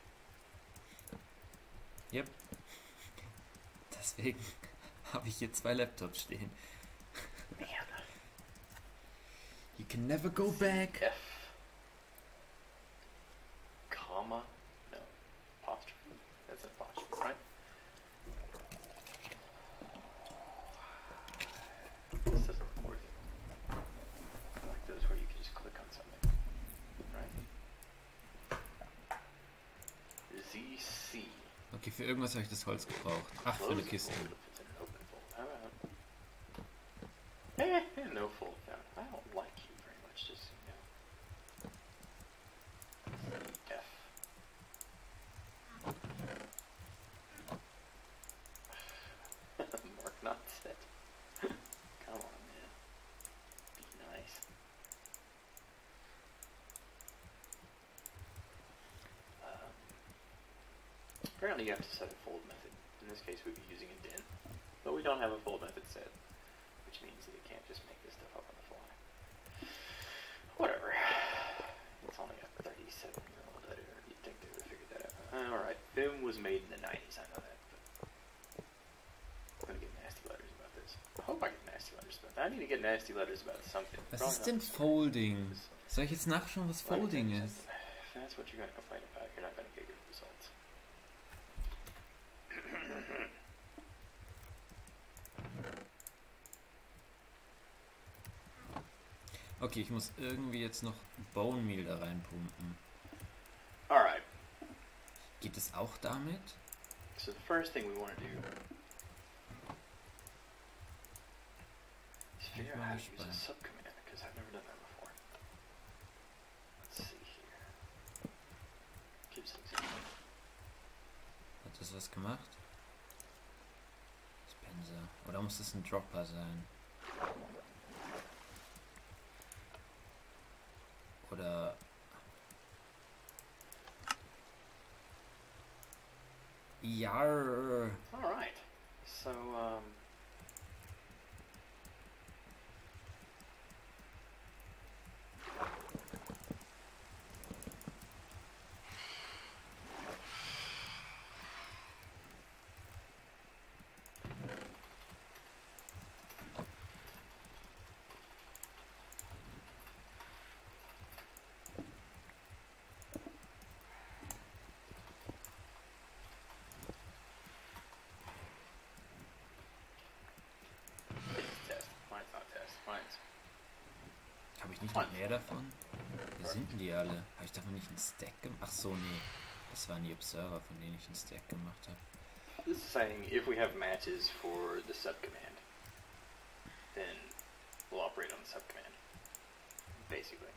Yep. Deswegen habe ich hier 2 Laptops stehen. Man. You can never go back. F. Comma. No. Apostrophe. That's an apostrophe, right? This doesn't work. I like those where you can just click on something. Right? ZC. Okay, für irgendwas habe ich das Holz gebraucht. Ach, für eine Kiste. It's an open fold. How about? No fold down. I don't like you very much, just so you know. F. Mark not set. Come on, man. Be nice. Apparently you have to set a fold method. In this case we'd be using a din. But we don't have a fold method set. Which means that it can't just make this stuff up on the fly. Whatever. It's only a 37-year-old editor. You'd think they would have figured that out. Alright. Vim was made in the 90s, I know that. But I'm gonna get nasty letters about this. I hope I get nasty letters about that. I need to get nasty letters about something. Was ist denn Folding? Soll ich jetzt nachschauen, was Folding ist? If that's what you're gonna complain about, you're not gonna get good results. Okay, ich muss irgendwie jetzt noch Bone Meal da reinpumpen. Alright. Geht es auch damit? So the first thing we want to do is figure out how to use a subcommand, because I've never done that before. Let's see here. Gives things a Hat das was gemacht? Spencer. Oder muss das ein Dropper sein? Oder... Yarr. Alright. So, Habe ich nicht noch mehr davon? Wie sind denn die alle? Habe ich davon nicht einen Stack gemacht? Ach so, nee. Das waren die Observer, von denen ich einen Stack gemacht habe. This is saying if we have matches for the subcommand, then we'll operate on the subcommand, basically.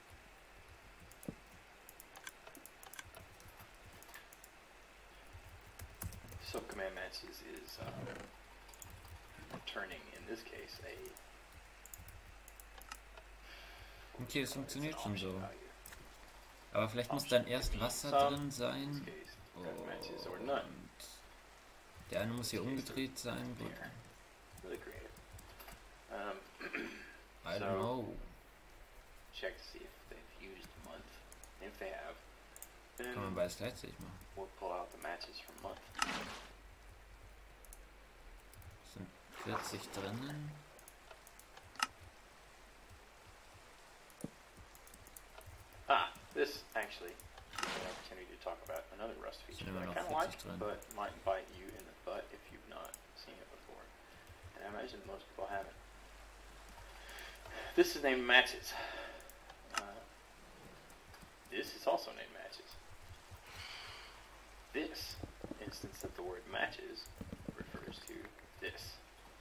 Subcommand matches is returning, in this case, a... Okay, es funktioniert schon so. value. Aber vielleicht muss dann erst Wasser drin sein. In this case, red matches or none. Und der eine muss hier umgedreht sein. Gut. Really creative. I don't know. Check to see if they've used month. If they have, then Kann man beides gleichzeitig machen. we'll pull out the matches from month. Es sind 40 drinnen. This actually is an opportunity to talk about another Rust feature Sind immer that I noch kind of 40 like, drin. but might bite you in the butt if you've not seen it before. And I imagine most people haven't. This is named matches. This is also named matches. This instance of the word matches refers to this.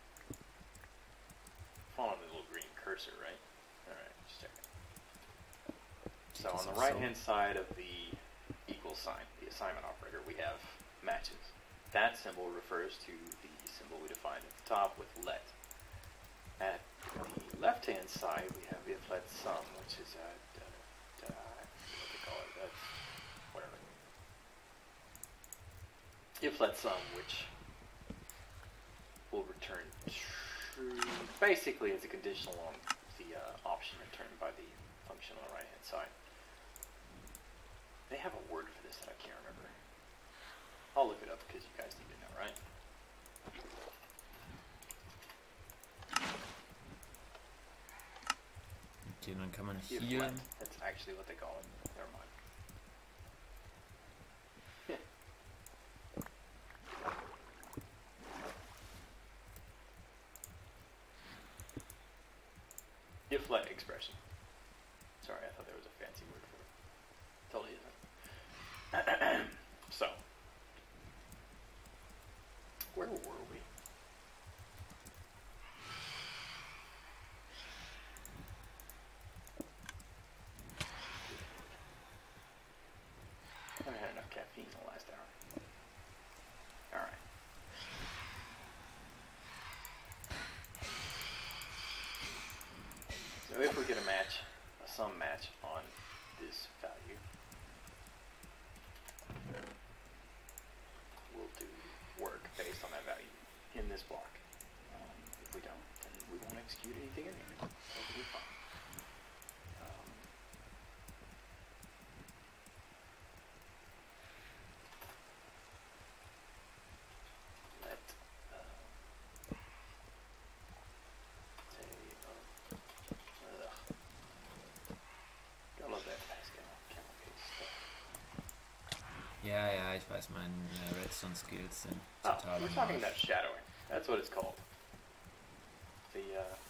Following the little green cursor, right? Alright, just check it. So on the right-hand side of the equal sign, the assignment operator, we have matches. That symbol refers to the symbol we defined at the top with let. At the left-hand side, we have if let sum, which is what they call it, that's whatever. If let sum, which will return true, basically as a conditional on the option returned by the function on the right-hand side. They have a word for this that I can't remember. I'll look it up because you guys need to know, right? Okay, dann kann man If hier... let, that's actually what they call it. Never mind. If let expression. Sorry, I thought there was a fancy word for it. Totally isn't. So, where were we? I haven't had enough caffeine in the last hour. Alright. So if we get a match, a sum match on this value, we'll do work based on that value in this block. If we don't, then we won't execute anything in here. That'll be fine. Let Gotta love that Pascal camel case stuff. Ja, ich weiß, meine Redstone-Skills sind total We're im talking Arsch. about shadowing. That's what it's called. The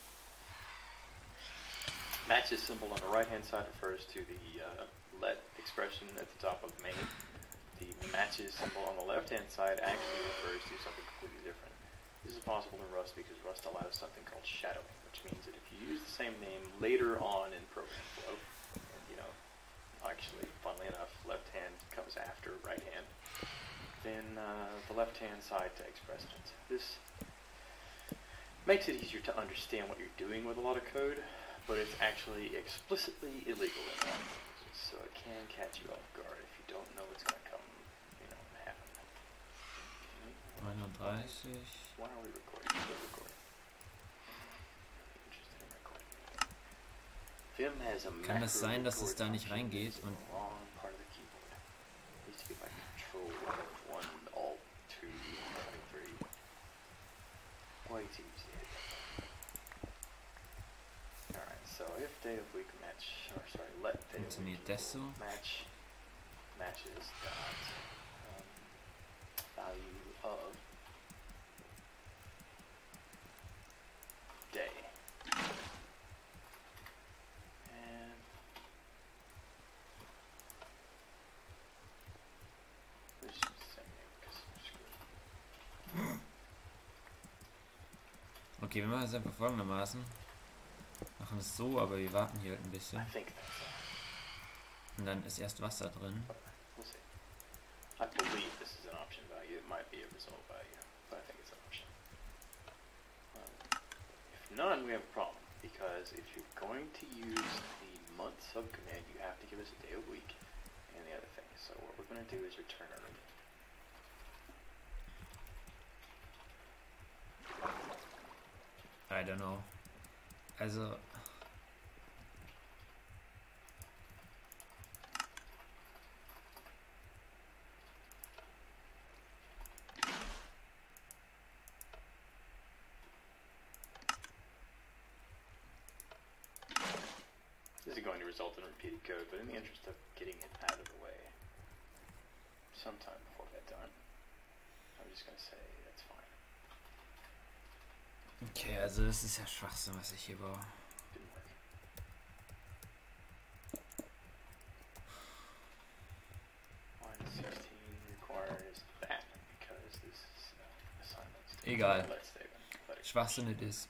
matches symbol on the right-hand side refers to the let expression at the top of main. The matches symbol on the left-hand side actually refers to something completely different. This is possible in Rust because Rust allows something called shadowing, which means that if you use the same name later on in program flow, and, actually, funnily enough, left hand comes after right hand, then the left-hand side takes precedence. This makes it easier to understand what you're doing with a lot of code, but it's actually explicitly illegal in a lot of languages, so it can catch you off guard if you don't know what's going to come, happen. 39. Why are we recording? We're recording. Interested in recording. Vim has a Kann es sein, dass es macro da nicht record function reingeht in und... the wrong part of the keyboard. Needs to get like Control F1 Alt 2 23. Way too easy. Alright, so if date of week match, or sorry, let date of week Funktioniert das so? match matches dot value of day. And Okay, wir machen es einfach folgendermaßen. Machen es so, aber wir warten hier halt ein bisschen. I think that's Und dann ist erst Wasser drin. we'll see. I believe this is an option value. It might be a result value, but I think it's an option. If none, we have a problem, because if you're going to use the month subcommand, you have to give us a day a week and the other thing. So what we're going to do is return early. I don't know. Also... This is going to result in repeated code, but in the interest of getting it out of the way sometime before bedtime, I'm just going to say that's fine. Okay, also das ist ja Schwachsinn, was ich hier baue. Didn't work. Line 16 requires that because this is assignments. Egal. Let's save it. Let it Schwachsinn it is.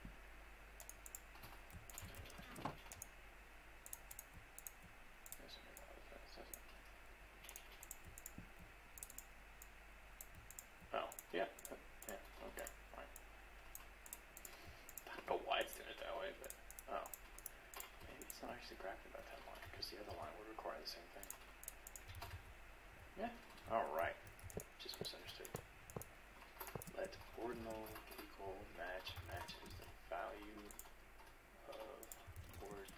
Oh, yeah, yeah, okay, fine. I don't know why it's doing it that way, but, oh. Maybe it's not actually crafted about that line, because the other line would require the same thing. Yeah, alright. Just misunderstood. Let ordinal equal matches the value of ord.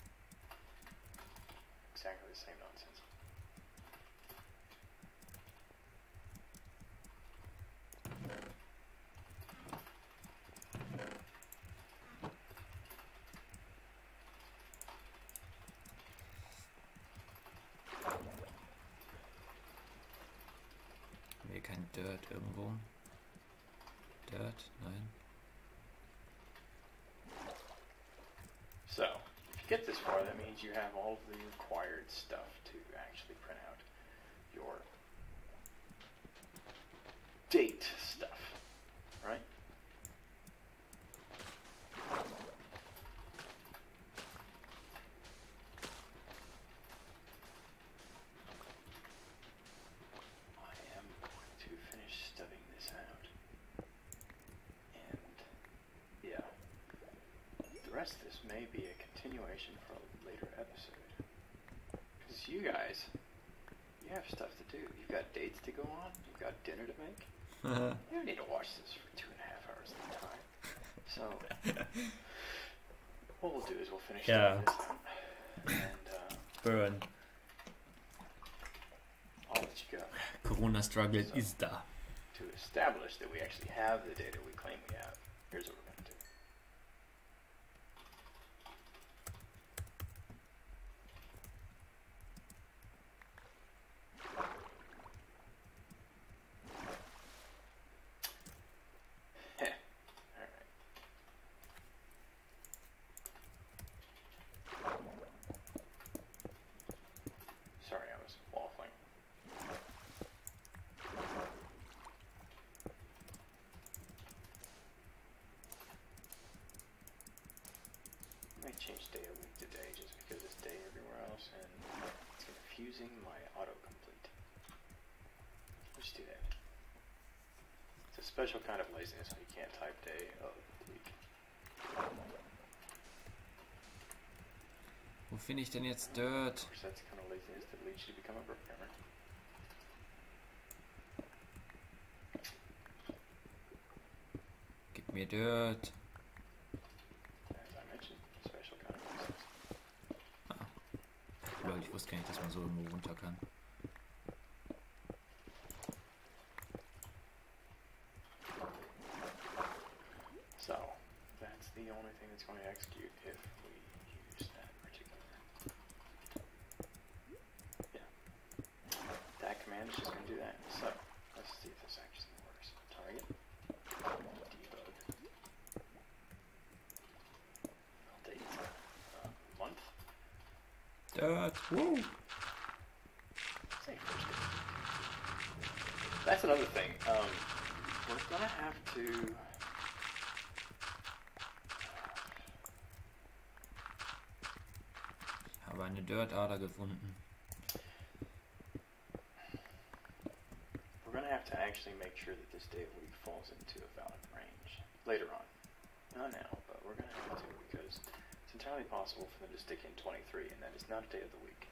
Exactly the same nonsense. Hier kein Dirt irgendwo. Dirt? Nein. So, if you get this far, that means you have all of the required stuff to actually print out your date stuff, right? I am going to finish stubbing this out. And, yeah. The rest of this may be a continuation for a later episode. Because you guys, you have stuff to do. You've got dates to go on. You've got dinner to make. You don't need to watch this for 2.5 hours at a time. So, what we'll do is we'll finish Yeah. this out. And Burn. I'll let you go. Corona struggle ist da. To establish that we actually have the data we claim we have, here's what we're going to do. Heh. Alright. Sorry, I was waffling. I might change day a week to day just because it's day everywhere else and it's confusing my autocomplete. Let's do that. It's a special kind of laziness when you can't type day of the week. Wo finde ich denn jetzt Dirt? Of course, that's the kind of laziness that leads you to become a programmer. Gib mir Dirt. As I mentioned, special kind of laziness. Lol, ich wusste gar nicht, dass man so irgendwo runter kann. So, that's the only thing that's going to execute if we use that particular. Yeah. That command is just going to do that. So, let's see if this actually works. Target. Debug. Date. Month. Dirt. Woo! Say first day. That's another thing. We're going to have to eine Dirt-Ader gefunden. We're going to have to actually make sure that this day of the week falls into a valid range later on. Not now, but we're going to have to, because it's entirely possible for them to stick in 23, and that is not a day of the week.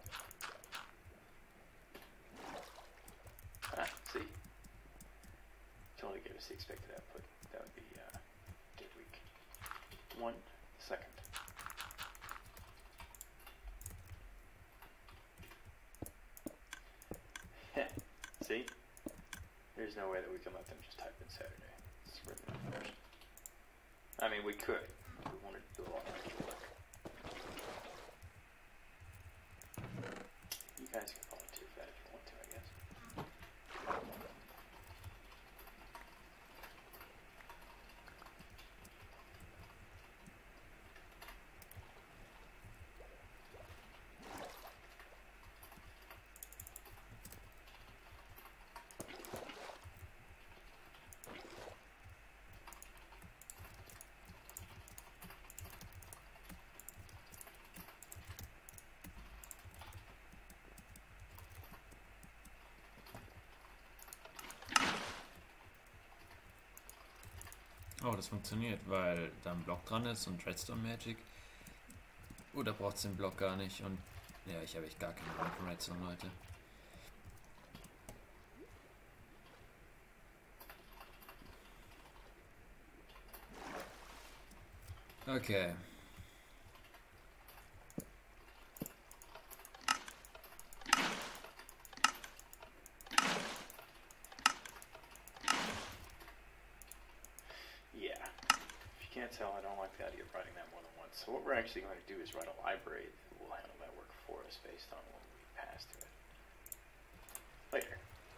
Ah, see? Totally gave us the expected output. That would be day of week. 1 second. See? There's no way that we can let them just type in Saturday. It's written in first. I mean, we could. We wanted to do a lot of extra work. You guys can volunteer for that if you want to, I guess. Oh, das funktioniert, weil da ein Block dran ist und Redstone Magic. Oder braucht es den Block gar nicht? Und ja, ich habe echt gar keine Ahnung von Redstone, Leute. Okay. Tell I don't like the idea of writing that more than once. So what we're actually going to do is write a library that will handle that work for us based on when we pass to it. Later.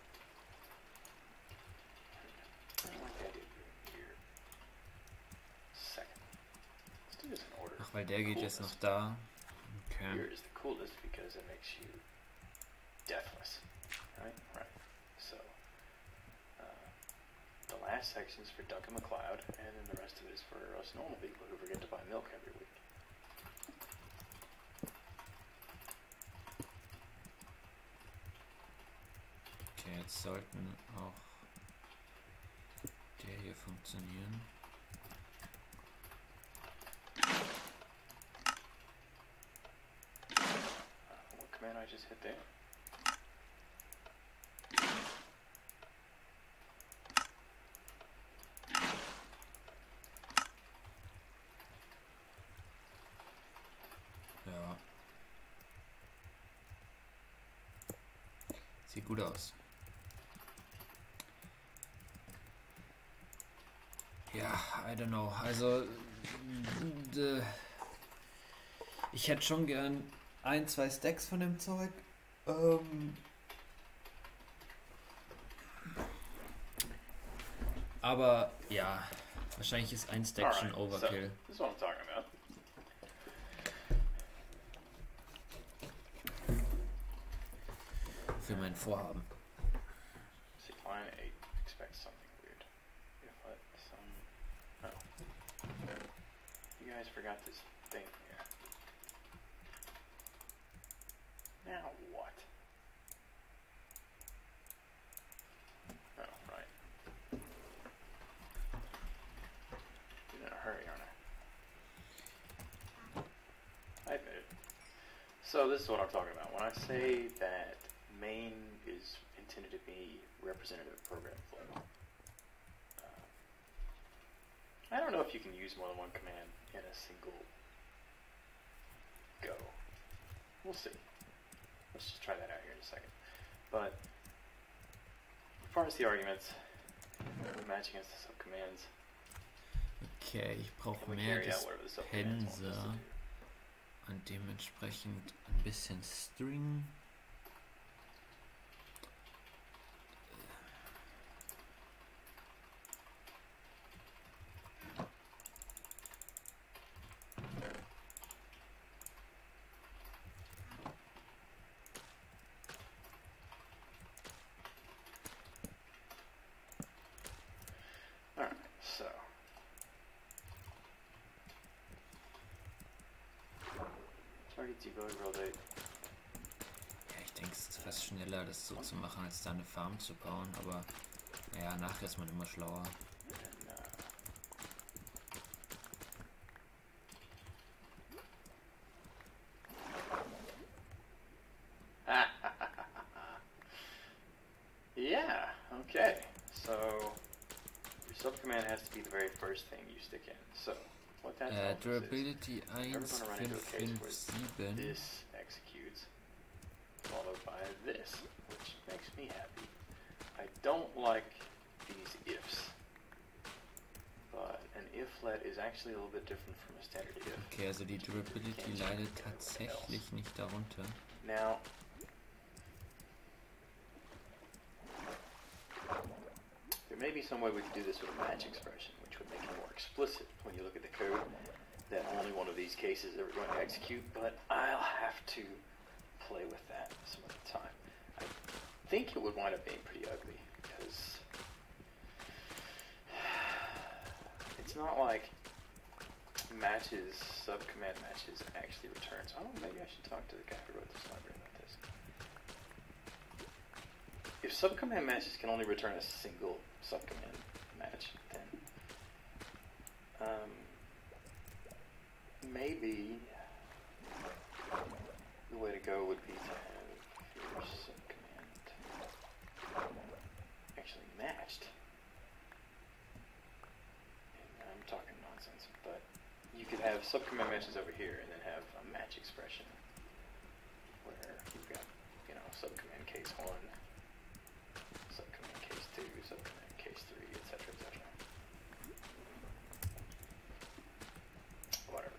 I don't like the idea of doing here. Second. Let's do this in order. Ach, weil der geht jetzt noch da. Okay. Here is the coolest because it makes you deathless. Right? Right. So the last section is for Duncan MacLeod, and then the rest of it is for us normal people who forget to buy milk every week. Okay, jetzt sollten auch der hier funktionieren. What command I just hit there? Ja. Sieht gut aus. Ja, I don't know. Also, ich hätte schon gern 1-2 Stacks von dem Zeug. Aber ja, wahrscheinlich ist ein Stack schon Overkill. So, this is what I'm talking about. Für mein Vorhaben. See, line 8 expects something weird. If I, oh. You guys forgot this thing here. Now what? Oh, right. I'm in a hurry, aren't I? I admit it. So this is what I'm talking about. When I say that main is intended to be representative program flow, I don't know if you can use more than one command in a single go. We'll see. Let's just try that out here in a second. But as far as the arguments, we match against the subcommands. Okay, ich brauche mehr Dispenser und dementsprechend ein bisschen String. Durability, Rotate. Ja, ich denke, es ist fast schneller, das so zu machen, als da eine Farm zu bauen, aber naja, nachher ist man immer schlauer. Yeah, okay. So your subcommand has to be the very first thing you stick in. So what that tells us Durability is we're gonna run into a case where 1.557. this executes, followed by this, which makes me happy. I don't like these ifs, but an if-let is actually a little bit different from a standard if. Okay, also die Durability leidet tatsächlich nicht darunter. Now, there may be some way we could do this with a match expression, which would make it more explicit when you look at the code that only one of these cases are going to execute, but I'll have to play with that some other time. I think it would wind up being pretty ugly, because it's not like matches, subcommand matches actually returns. Oh, maybe I should talk to the guy who wrote this library about this. If subcommand matches can only return a single subcommand match, then maybe the way to go would be to have your subcommand actually matched. And I'm talking nonsense, but you could have subcommand matches over here and then have a match expression where you've got, you know, subcommand case 1, subcommand case 2, subcommand case 3, etc., etc. Whatever.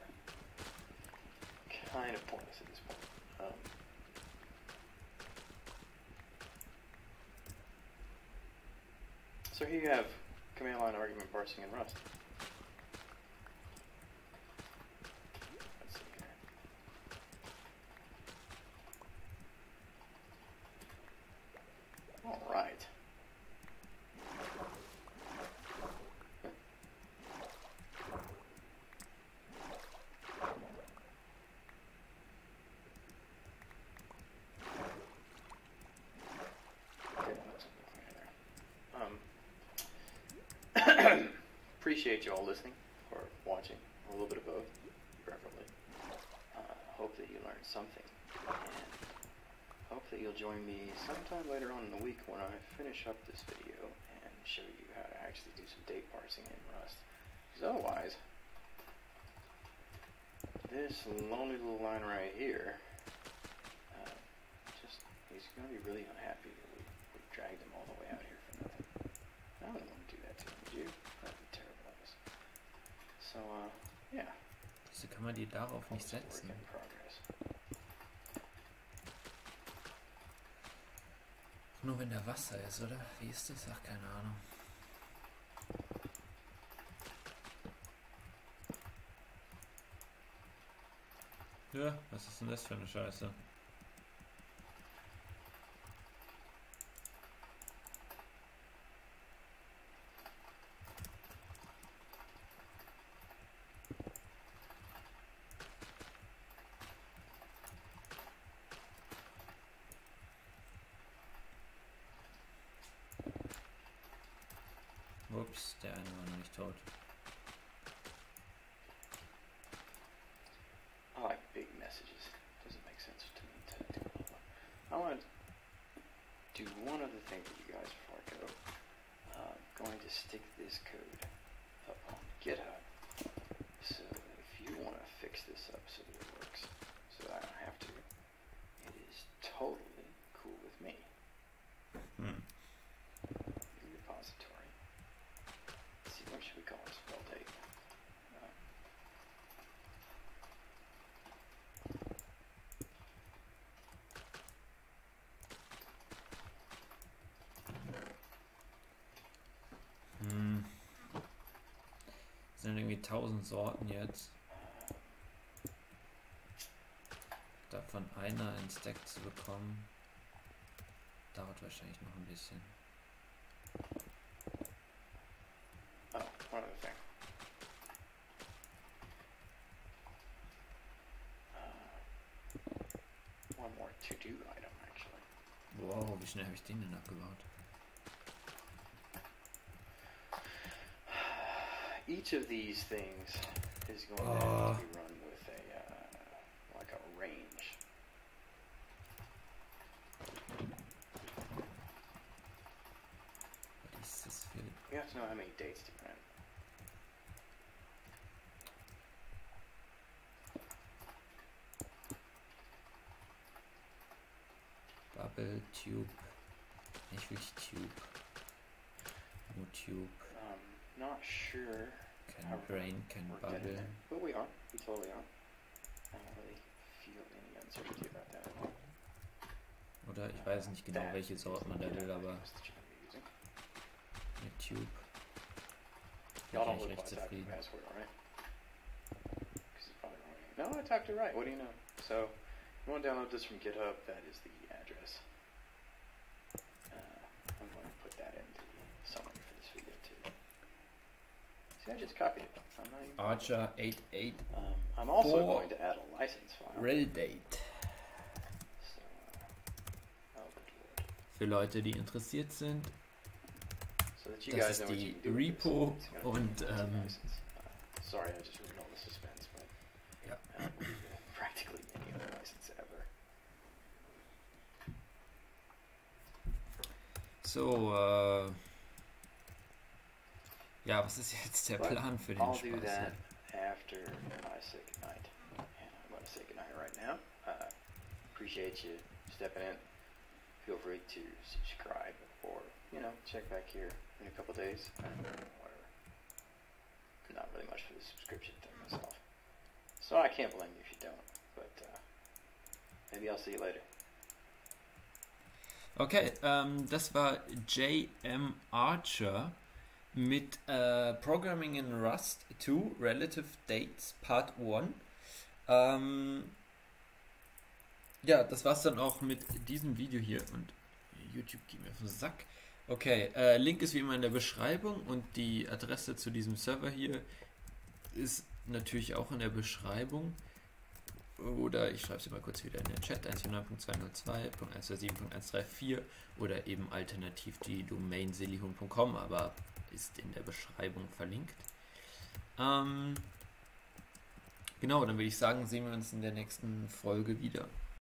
Kind of pointless at this point. So here you have command line argument parsing in Rust. Let's see here. All right. Appreciate you all listening or watching, a little bit of both, preferably. Hope that you learned something, and hope that you'll join me sometime later on in the week when I finish up this video and show you how to actually do some date parsing in Rust. Because otherwise, this lonely little line right here, he's going to be really unhappy that we dragged him all the way out here for nothing. I wouldn't want to do that to him, would you? That'd be terrible of us. So, yeah. Wieso kann man die darauf nicht Work setzen? in progress. Nur wenn da Wasser ist, oder? Wie ist das? Ach, keine Ahnung. Ja, was ist denn das für eine Scheiße? Ups, der eine war noch nicht tot. I like big messages. Doesn't make sense to me to do a little one. I want to do one other thing for you guys before I go. I'm going to stick this code up on GitHub. So if you want to fix this up so that it works, so that I don't have to, it is totally cool with me. Repository. Let's see, what should we call this? Spell date. Es sind irgendwie 1000 Sorten jetzt. Davon einer in Stack zu bekommen, dauert wahrscheinlich noch ein bisschen. Oh, one other thing. to-do item, actually. Wow, wie schnell habe ich den denn abgebaut? Each of these things is going to have to be run with a like a range. Was ist das für... You have to know how many dates to print. Bubble, Tube. Nicht wirklich Tube. Nur Tube. Not sure. Kein Brain, kein We're getting Bubble. there. But we are. We totally are. I don't really feel any uncertainty about that. Oder ich weiß nicht genau, welche Sorte man da will, aber mit Tube bin Y'all don't ich look recht like typing zufrieden. password, alright? Because it's probably wrong. No, I typed it right. What do you know? So, you want to download this from GitHub? That is the address. I'm going to put that in the summary for this video too. See, I just copied it. I'm not even. Archer 88 I'm also For going to add a license file. Reddate. So, Lord. Für Leute, die interessiert sind. So that you Das guys ist know what you die can do with this. Repo It's gonna be und a license. Sorry, I just ruined all the suspense, but ja. practically any other license ever. So, ja, was ist jetzt der But Plan für den I'll do Spaß? that after I say goodnight. And I'm going to say goodnight right now. Appreciate you stepping in. Feel free to subscribe or, check back here in a couple days. Whatever. Not really much for the subscription thing myself. So I can't blame you if you don't. But maybe I'll see you later. Okay, das war J.M. Archer mit Programming in Rust 2 Relative Dates Part 1. Ja, das war's dann auch mit diesem Video hier und YouTube geht mir auf den Sack. Okay, Link ist wie immer in der Beschreibung und die Adresse zu diesem Server hier ist natürlich auch in der Beschreibung. Oder ich schreibe sie mal kurz wieder in den Chat, 149.202.127.134 oder eben alternativ die Domain silihun.com, aber ist in der Beschreibung verlinkt. Genau, dann würde ich sagen, sehen wir uns in der nächsten Folge wieder.